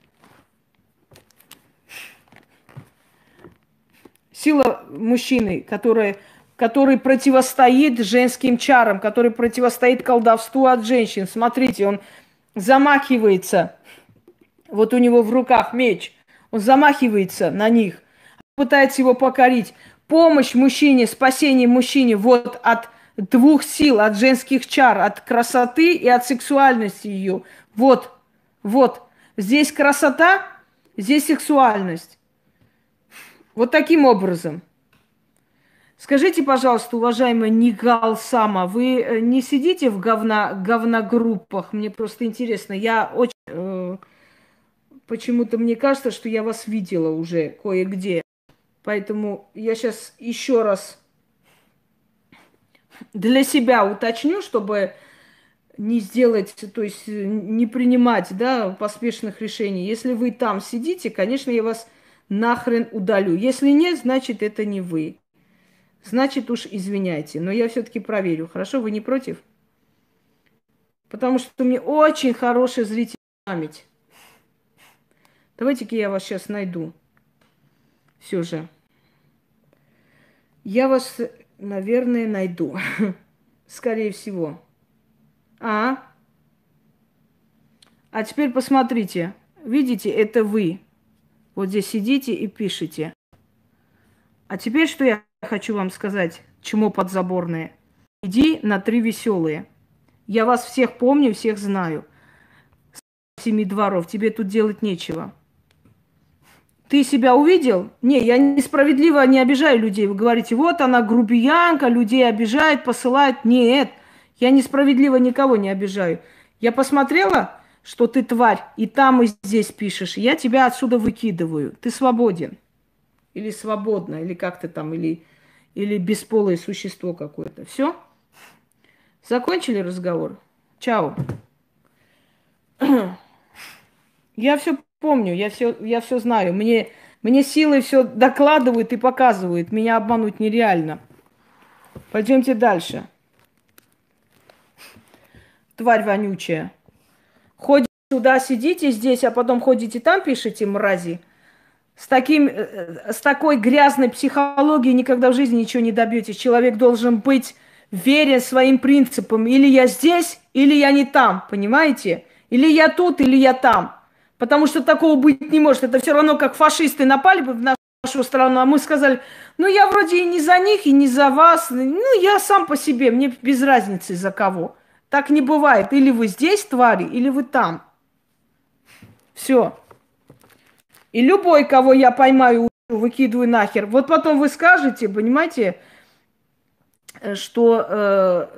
Сила мужчины, которая, который противостоит женским чарам, который противостоит колдовству от женщин. Смотрите, он замахивается. Вот у него в руках меч. Он замахивается на них. Пытается его покорить. Помощь мужчине, спасение мужчине вот от двух сил, от женских чар, от красоты и от сексуальности ее. Вот, вот. Здесь красота, здесь сексуальность. Вот таким образом. Скажите, пожалуйста, уважаемая Нигал Сама, вы не сидите в говна, говногруппах? Мне просто интересно. Я очень... Э, почему-то мне кажется, что я вас видела уже кое-где. Поэтому я сейчас еще раз для себя уточню, чтобы не сделать, то есть не принимать, да, поспешных решений. Если вы там сидите, конечно, я вас нахрен удалю. Если нет, значит, это не вы. Значит, уж извиняйте. Но я все-таки проверю. Хорошо, вы не против? Потому что у меня очень хорошая зрительная память. Давайте-ка я вас сейчас найду. Все же. Я вас, наверное, найду. Скорее всего. А? А теперь посмотрите. Видите, это вы. Вот здесь сидите и пишите. А теперь что я хочу вам сказать, чмо подзаборное. Иди на три веселые. Я вас всех помню, всех знаю. Семи дворов. Тебе тут делать нечего. Ты себя увидел? Не, я несправедливо не обижаю людей. Вы говорите, вот она грубиянка, людей обижает, посылает. Нет, я несправедливо никого не обижаю. Я посмотрела, что ты тварь, и там, и здесь пишешь, я тебя отсюда выкидываю. Ты свободен. Или свободна, или как ты там, или, или бесполое существо какое-то. Все? Закончили разговор? Чао. Я все помню, я все, я все знаю. Мне, мне силы все докладывают и показывают. Меня обмануть нереально. Пойдемте дальше. Тварь вонючая. Ходите туда, сидите здесь, а потом ходите там, пишите, мрази. С, таким, э, с такой грязной психологией никогда в жизни ничего не добьетесь. Человек должен быть верен своим принципам. Или я здесь, или я не там, понимаете? Или я тут, или я там. Потому что такого быть не может. Это все равно, как фашисты напали бы в нашу страну, а мы сказали, ну я вроде и не за них, и не за вас. Ну я сам по себе, мне без разницы за кого. Так не бывает. Или вы здесь, твари, или вы там. Все. И любой, кого я поймаю, выкидываю нахер. Вот потом вы скажете, понимаете, что э,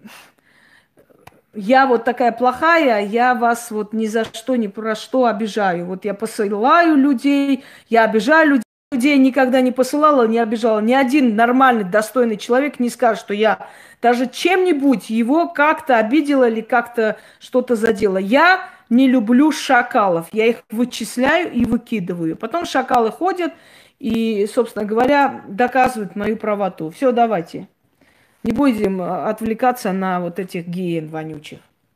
я вот такая плохая, я вас вот ни за что, ни про что обижаю. Вот я посылаю людей, я обижаю людей. Людей никогда не посылала, не обижала. Ни один нормальный, достойный человек не скажет, что я даже чем-нибудь его как-то обидела или как-то что-то задела. Я не люблю шакалов. Я их вычисляю и выкидываю. Потом шакалы ходят и, собственно говоря, доказывают мою правоту. Все, давайте. Не будем отвлекаться на вот этих гиен вонючих.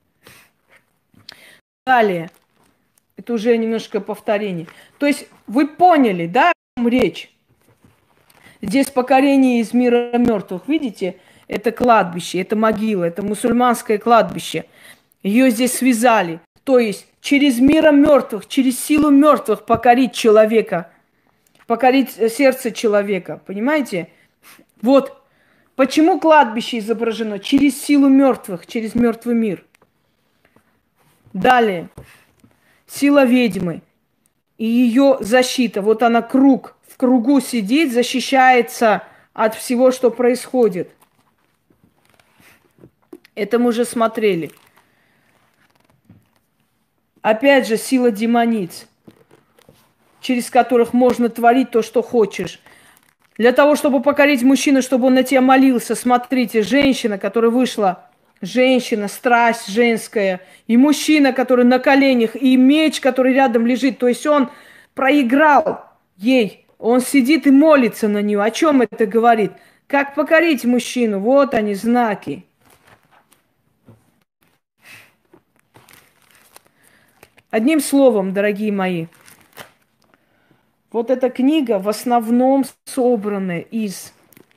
Далее. Это уже немножко повторение. То есть вы поняли, да, о чем речь? Здесь покорение из мира мертвых. Видите? Это кладбище, это могила, это мусульманское кладбище. Ее здесь связали. То есть через мир мертвых, через силу мертвых покорить человека, покорить сердце человека. Понимаете? Вот почему кладбище изображено? Через силу мертвых, через мертвый мир. Далее. Сила ведьмы и ее защита. Вот она круг, в кругу сидит, защищается от всего, что происходит. Это мы уже смотрели. Опять же, сила демониц, через которых можно творить то, что хочешь. Для того, чтобы покорить мужчину, чтобы он на тебя молился, смотрите, женщина, которая вышла, женщина, страсть женская, и мужчина, который на коленях, и меч, который рядом лежит, то есть он проиграл ей, он сидит и молится на нее. О чем это говорит? Как покорить мужчину? Вот они, знаки. Одним словом, дорогие мои, вот эта книга в основном собрана из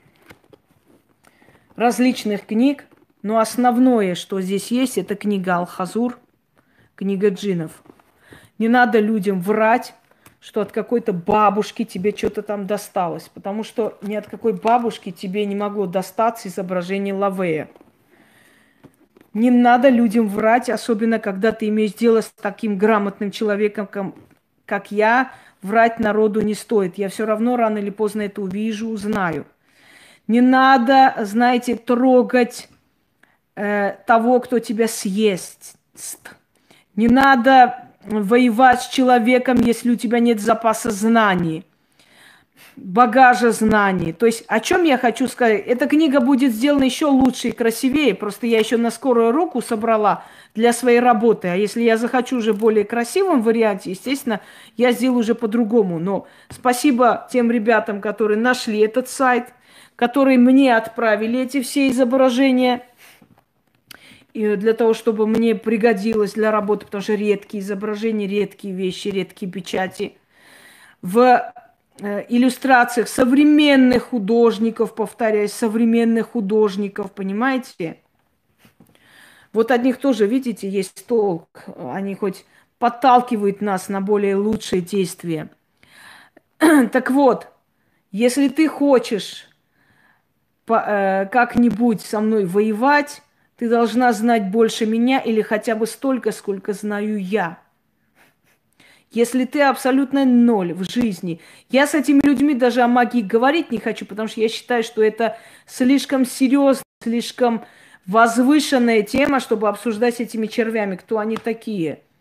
различных книг, но основное, что здесь есть, это книга Аль-Хазур, книга джиннов. Не надо людям врать, что от какой-то бабушки тебе что-то там досталось, потому что ни от какой бабушки тебе не могло достаться изображение Лавея. Не надо людям врать, особенно когда ты имеешь дело с таким грамотным человеком, как я. Врать народу не стоит. Я все равно рано или поздно это увижу, узнаю. Не надо, знаете, трогать э, того, кто тебя съест. Не надо воевать с человеком, если у тебя нет запаса знаний, багажа знаний. То есть о чем я хочу сказать? Эта книга будет сделана еще лучше и красивее. Просто я еще на скорую руку собрала для своей работы. А если я захочу уже более красивом варианте, естественно, я сделаю уже по-другому. Но спасибо тем ребятам, которые нашли этот сайт, которые мне отправили эти все изображения. И для того, чтобы мне пригодилось для работы, потому что редкие изображения, редкие вещи, редкие печати. В иллюстрациях современных художников, повторяюсь, современных художников, понимаете? Вот от них тоже, видите, есть толк. Они хоть подталкивают нас на более лучшие действия. Так вот, если ты хочешь как-нибудь со мной воевать, ты должна знать больше меня или хотя бы столько, сколько знаю я. Если ты абсолютно ноль в жизни. Я с этими людьми даже о магии говорить не хочу, потому что я считаю, что это слишком серьезно, слишком возвышенная тема, чтобы обсуждать с этими червями, кто они такие.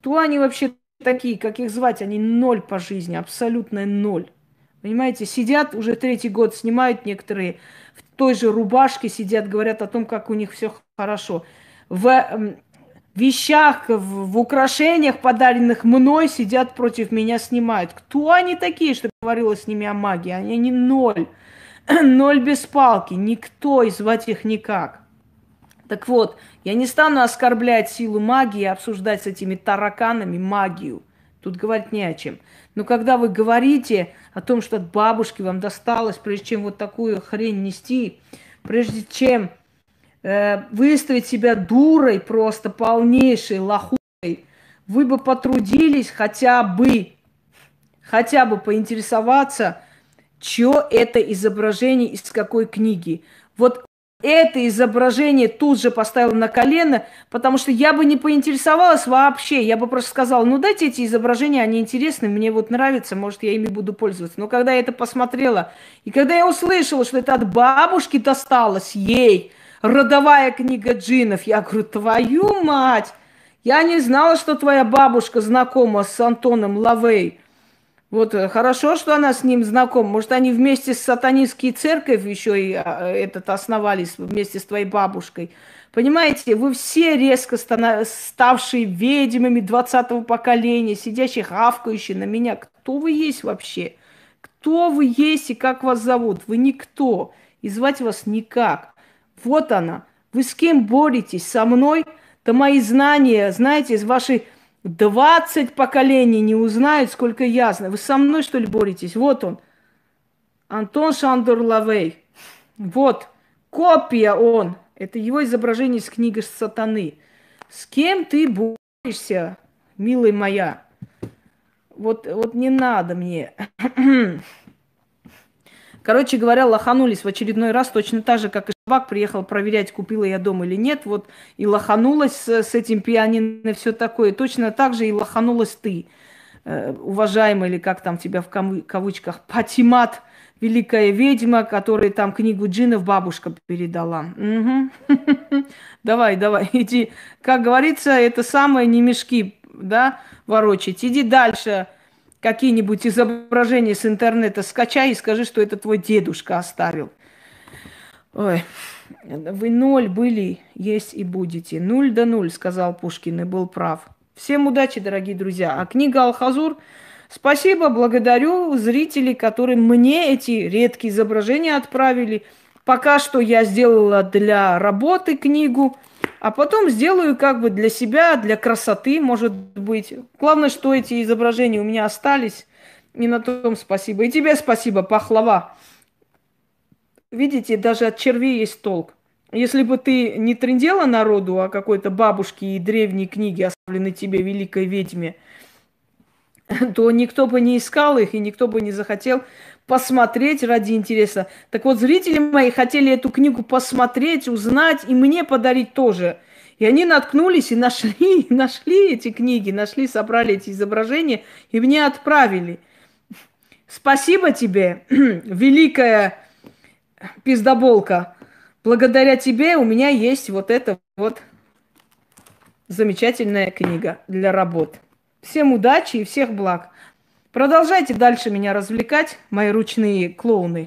Кто они вообще такие? Как их звать? Они ноль по жизни, абсолютно ноль. Понимаете, сидят уже третий год, снимают некоторые в той же рубашке, сидят, говорят о том, как у них все хорошо. В м, вещах, в, в украшениях, подаренных мной, сидят против меня, снимают. Кто они такие, что говорила с ними о магии? Они не ноль. Ноль без палки. Никто, и звать их никак. Так вот, я не стану оскорблять силу магии и обсуждать с этими тараканами магию. Тут говорить не о чем. Но когда вы говорите о том, что от бабушки вам досталось, прежде чем вот такую хрень нести, прежде чем э, выставить себя дурой, просто полнейшей лохой, вы бы потрудились хотя бы, хотя бы поинтересоваться, что это изображение из какой книги. Вот это изображение тут же поставила на колено, потому что я бы не поинтересовалась вообще. Я бы просто сказала, ну дайте эти изображения, они интересны, мне вот нравятся, может, я ими буду пользоваться. Но когда я это посмотрела, и когда я услышала, что это от бабушки досталось ей, родовая книга джинов, я говорю, твою мать, я не знала, что твоя бабушка знакома с Антоном Лавей. Вот э, хорошо, что она с ним знакома. Может, они вместе с сатанинской церковью еще и а, этот основались вместе с твоей бабушкой. Понимаете, вы все резко стана- ставшие ведьмами двадцатого поколения, сидящие, хавкающие на меня. Кто вы есть вообще? Кто вы есть и как вас зовут? Вы никто. И звать вас никак. Вот она. Вы с кем боретесь? Со мной? Да мои знания, знаете, из вашей двадцать поколений не узнают, сколько я знаю. Вы со мной, что ли, боретесь? Вот он. Антон Шандор Лавей. Вот. Копия он. Это его изображение из книги сатаны. С кем ты борешься, милая моя? Вот, вот не надо мне. Короче говоря, лоханулись в очередной раз, точно так же, как и Швак приехал проверять, купила я дом или нет. Вот и лоханулась с, с этим пианино, все такое. Точно так же и лоханулась ты, э, уважаемая, или как там тебя в кавы- кавычках, Патимат, великая ведьма, которая там книгу джинов бабушка передала. Мгм. Давай, давай, иди. Как говорится, это самое не мешки, да, ворочать. Иди дальше. Какие-нибудь изображения с интернета скачай и скажи, что это твой дедушка оставил. Ой, вы ноль были, есть и будете. Нуль да нуль, сказал Пушкин, и был прав. Всем удачи, дорогие друзья. А книга Алхазур, спасибо, благодарю зрителей, которые мне эти редкие изображения отправили. Пока что я сделала для работы книгу, а потом сделаю как бы для себя, для красоты, может быть. Главное, что эти изображения у меня остались. И на том спасибо. И тебе спасибо, пахлава. Видите, даже от червей есть толк. Если бы ты не трындела народу о какой-то бабушке и древней книге, оставленной тебе великой ведьме, то никто бы не искал их, и никто бы не захотел посмотреть ради интереса. Так вот, зрители мои хотели эту книгу посмотреть, узнать и мне подарить тоже. И они наткнулись и нашли, нашли эти книги, нашли, собрали эти изображения и мне отправили. Спасибо тебе, великая пиздоболка. Благодаря тебе у меня есть вот эта вот замечательная книга для работ. Всем удачи и всех благ. Продолжайте дальше меня развлекать, мои ручные клоуны.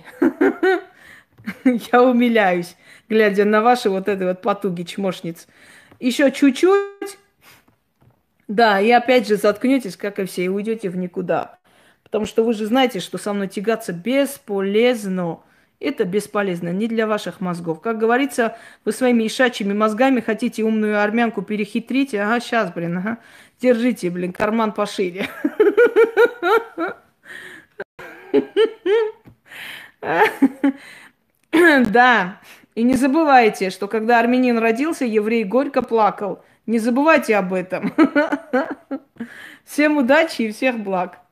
Я умиляюсь, глядя на ваши вот эти вот потуги чмошниц. Еще чуть-чуть, да, и опять же заткнетесь, как и все, и уйдете в никуда. Потому что вы же знаете, что со мной тягаться бесполезно. Это бесполезно, не для ваших мозгов. Как говорится, вы своими ишачьими мозгами хотите умную армянку перехитрить. Ага, сейчас, блин, ага. Держите, блин, карман пошире. Да, и не забывайте, что когда армянин родился, еврей горько плакал. Не забывайте об этом. Всем удачи и всех благ.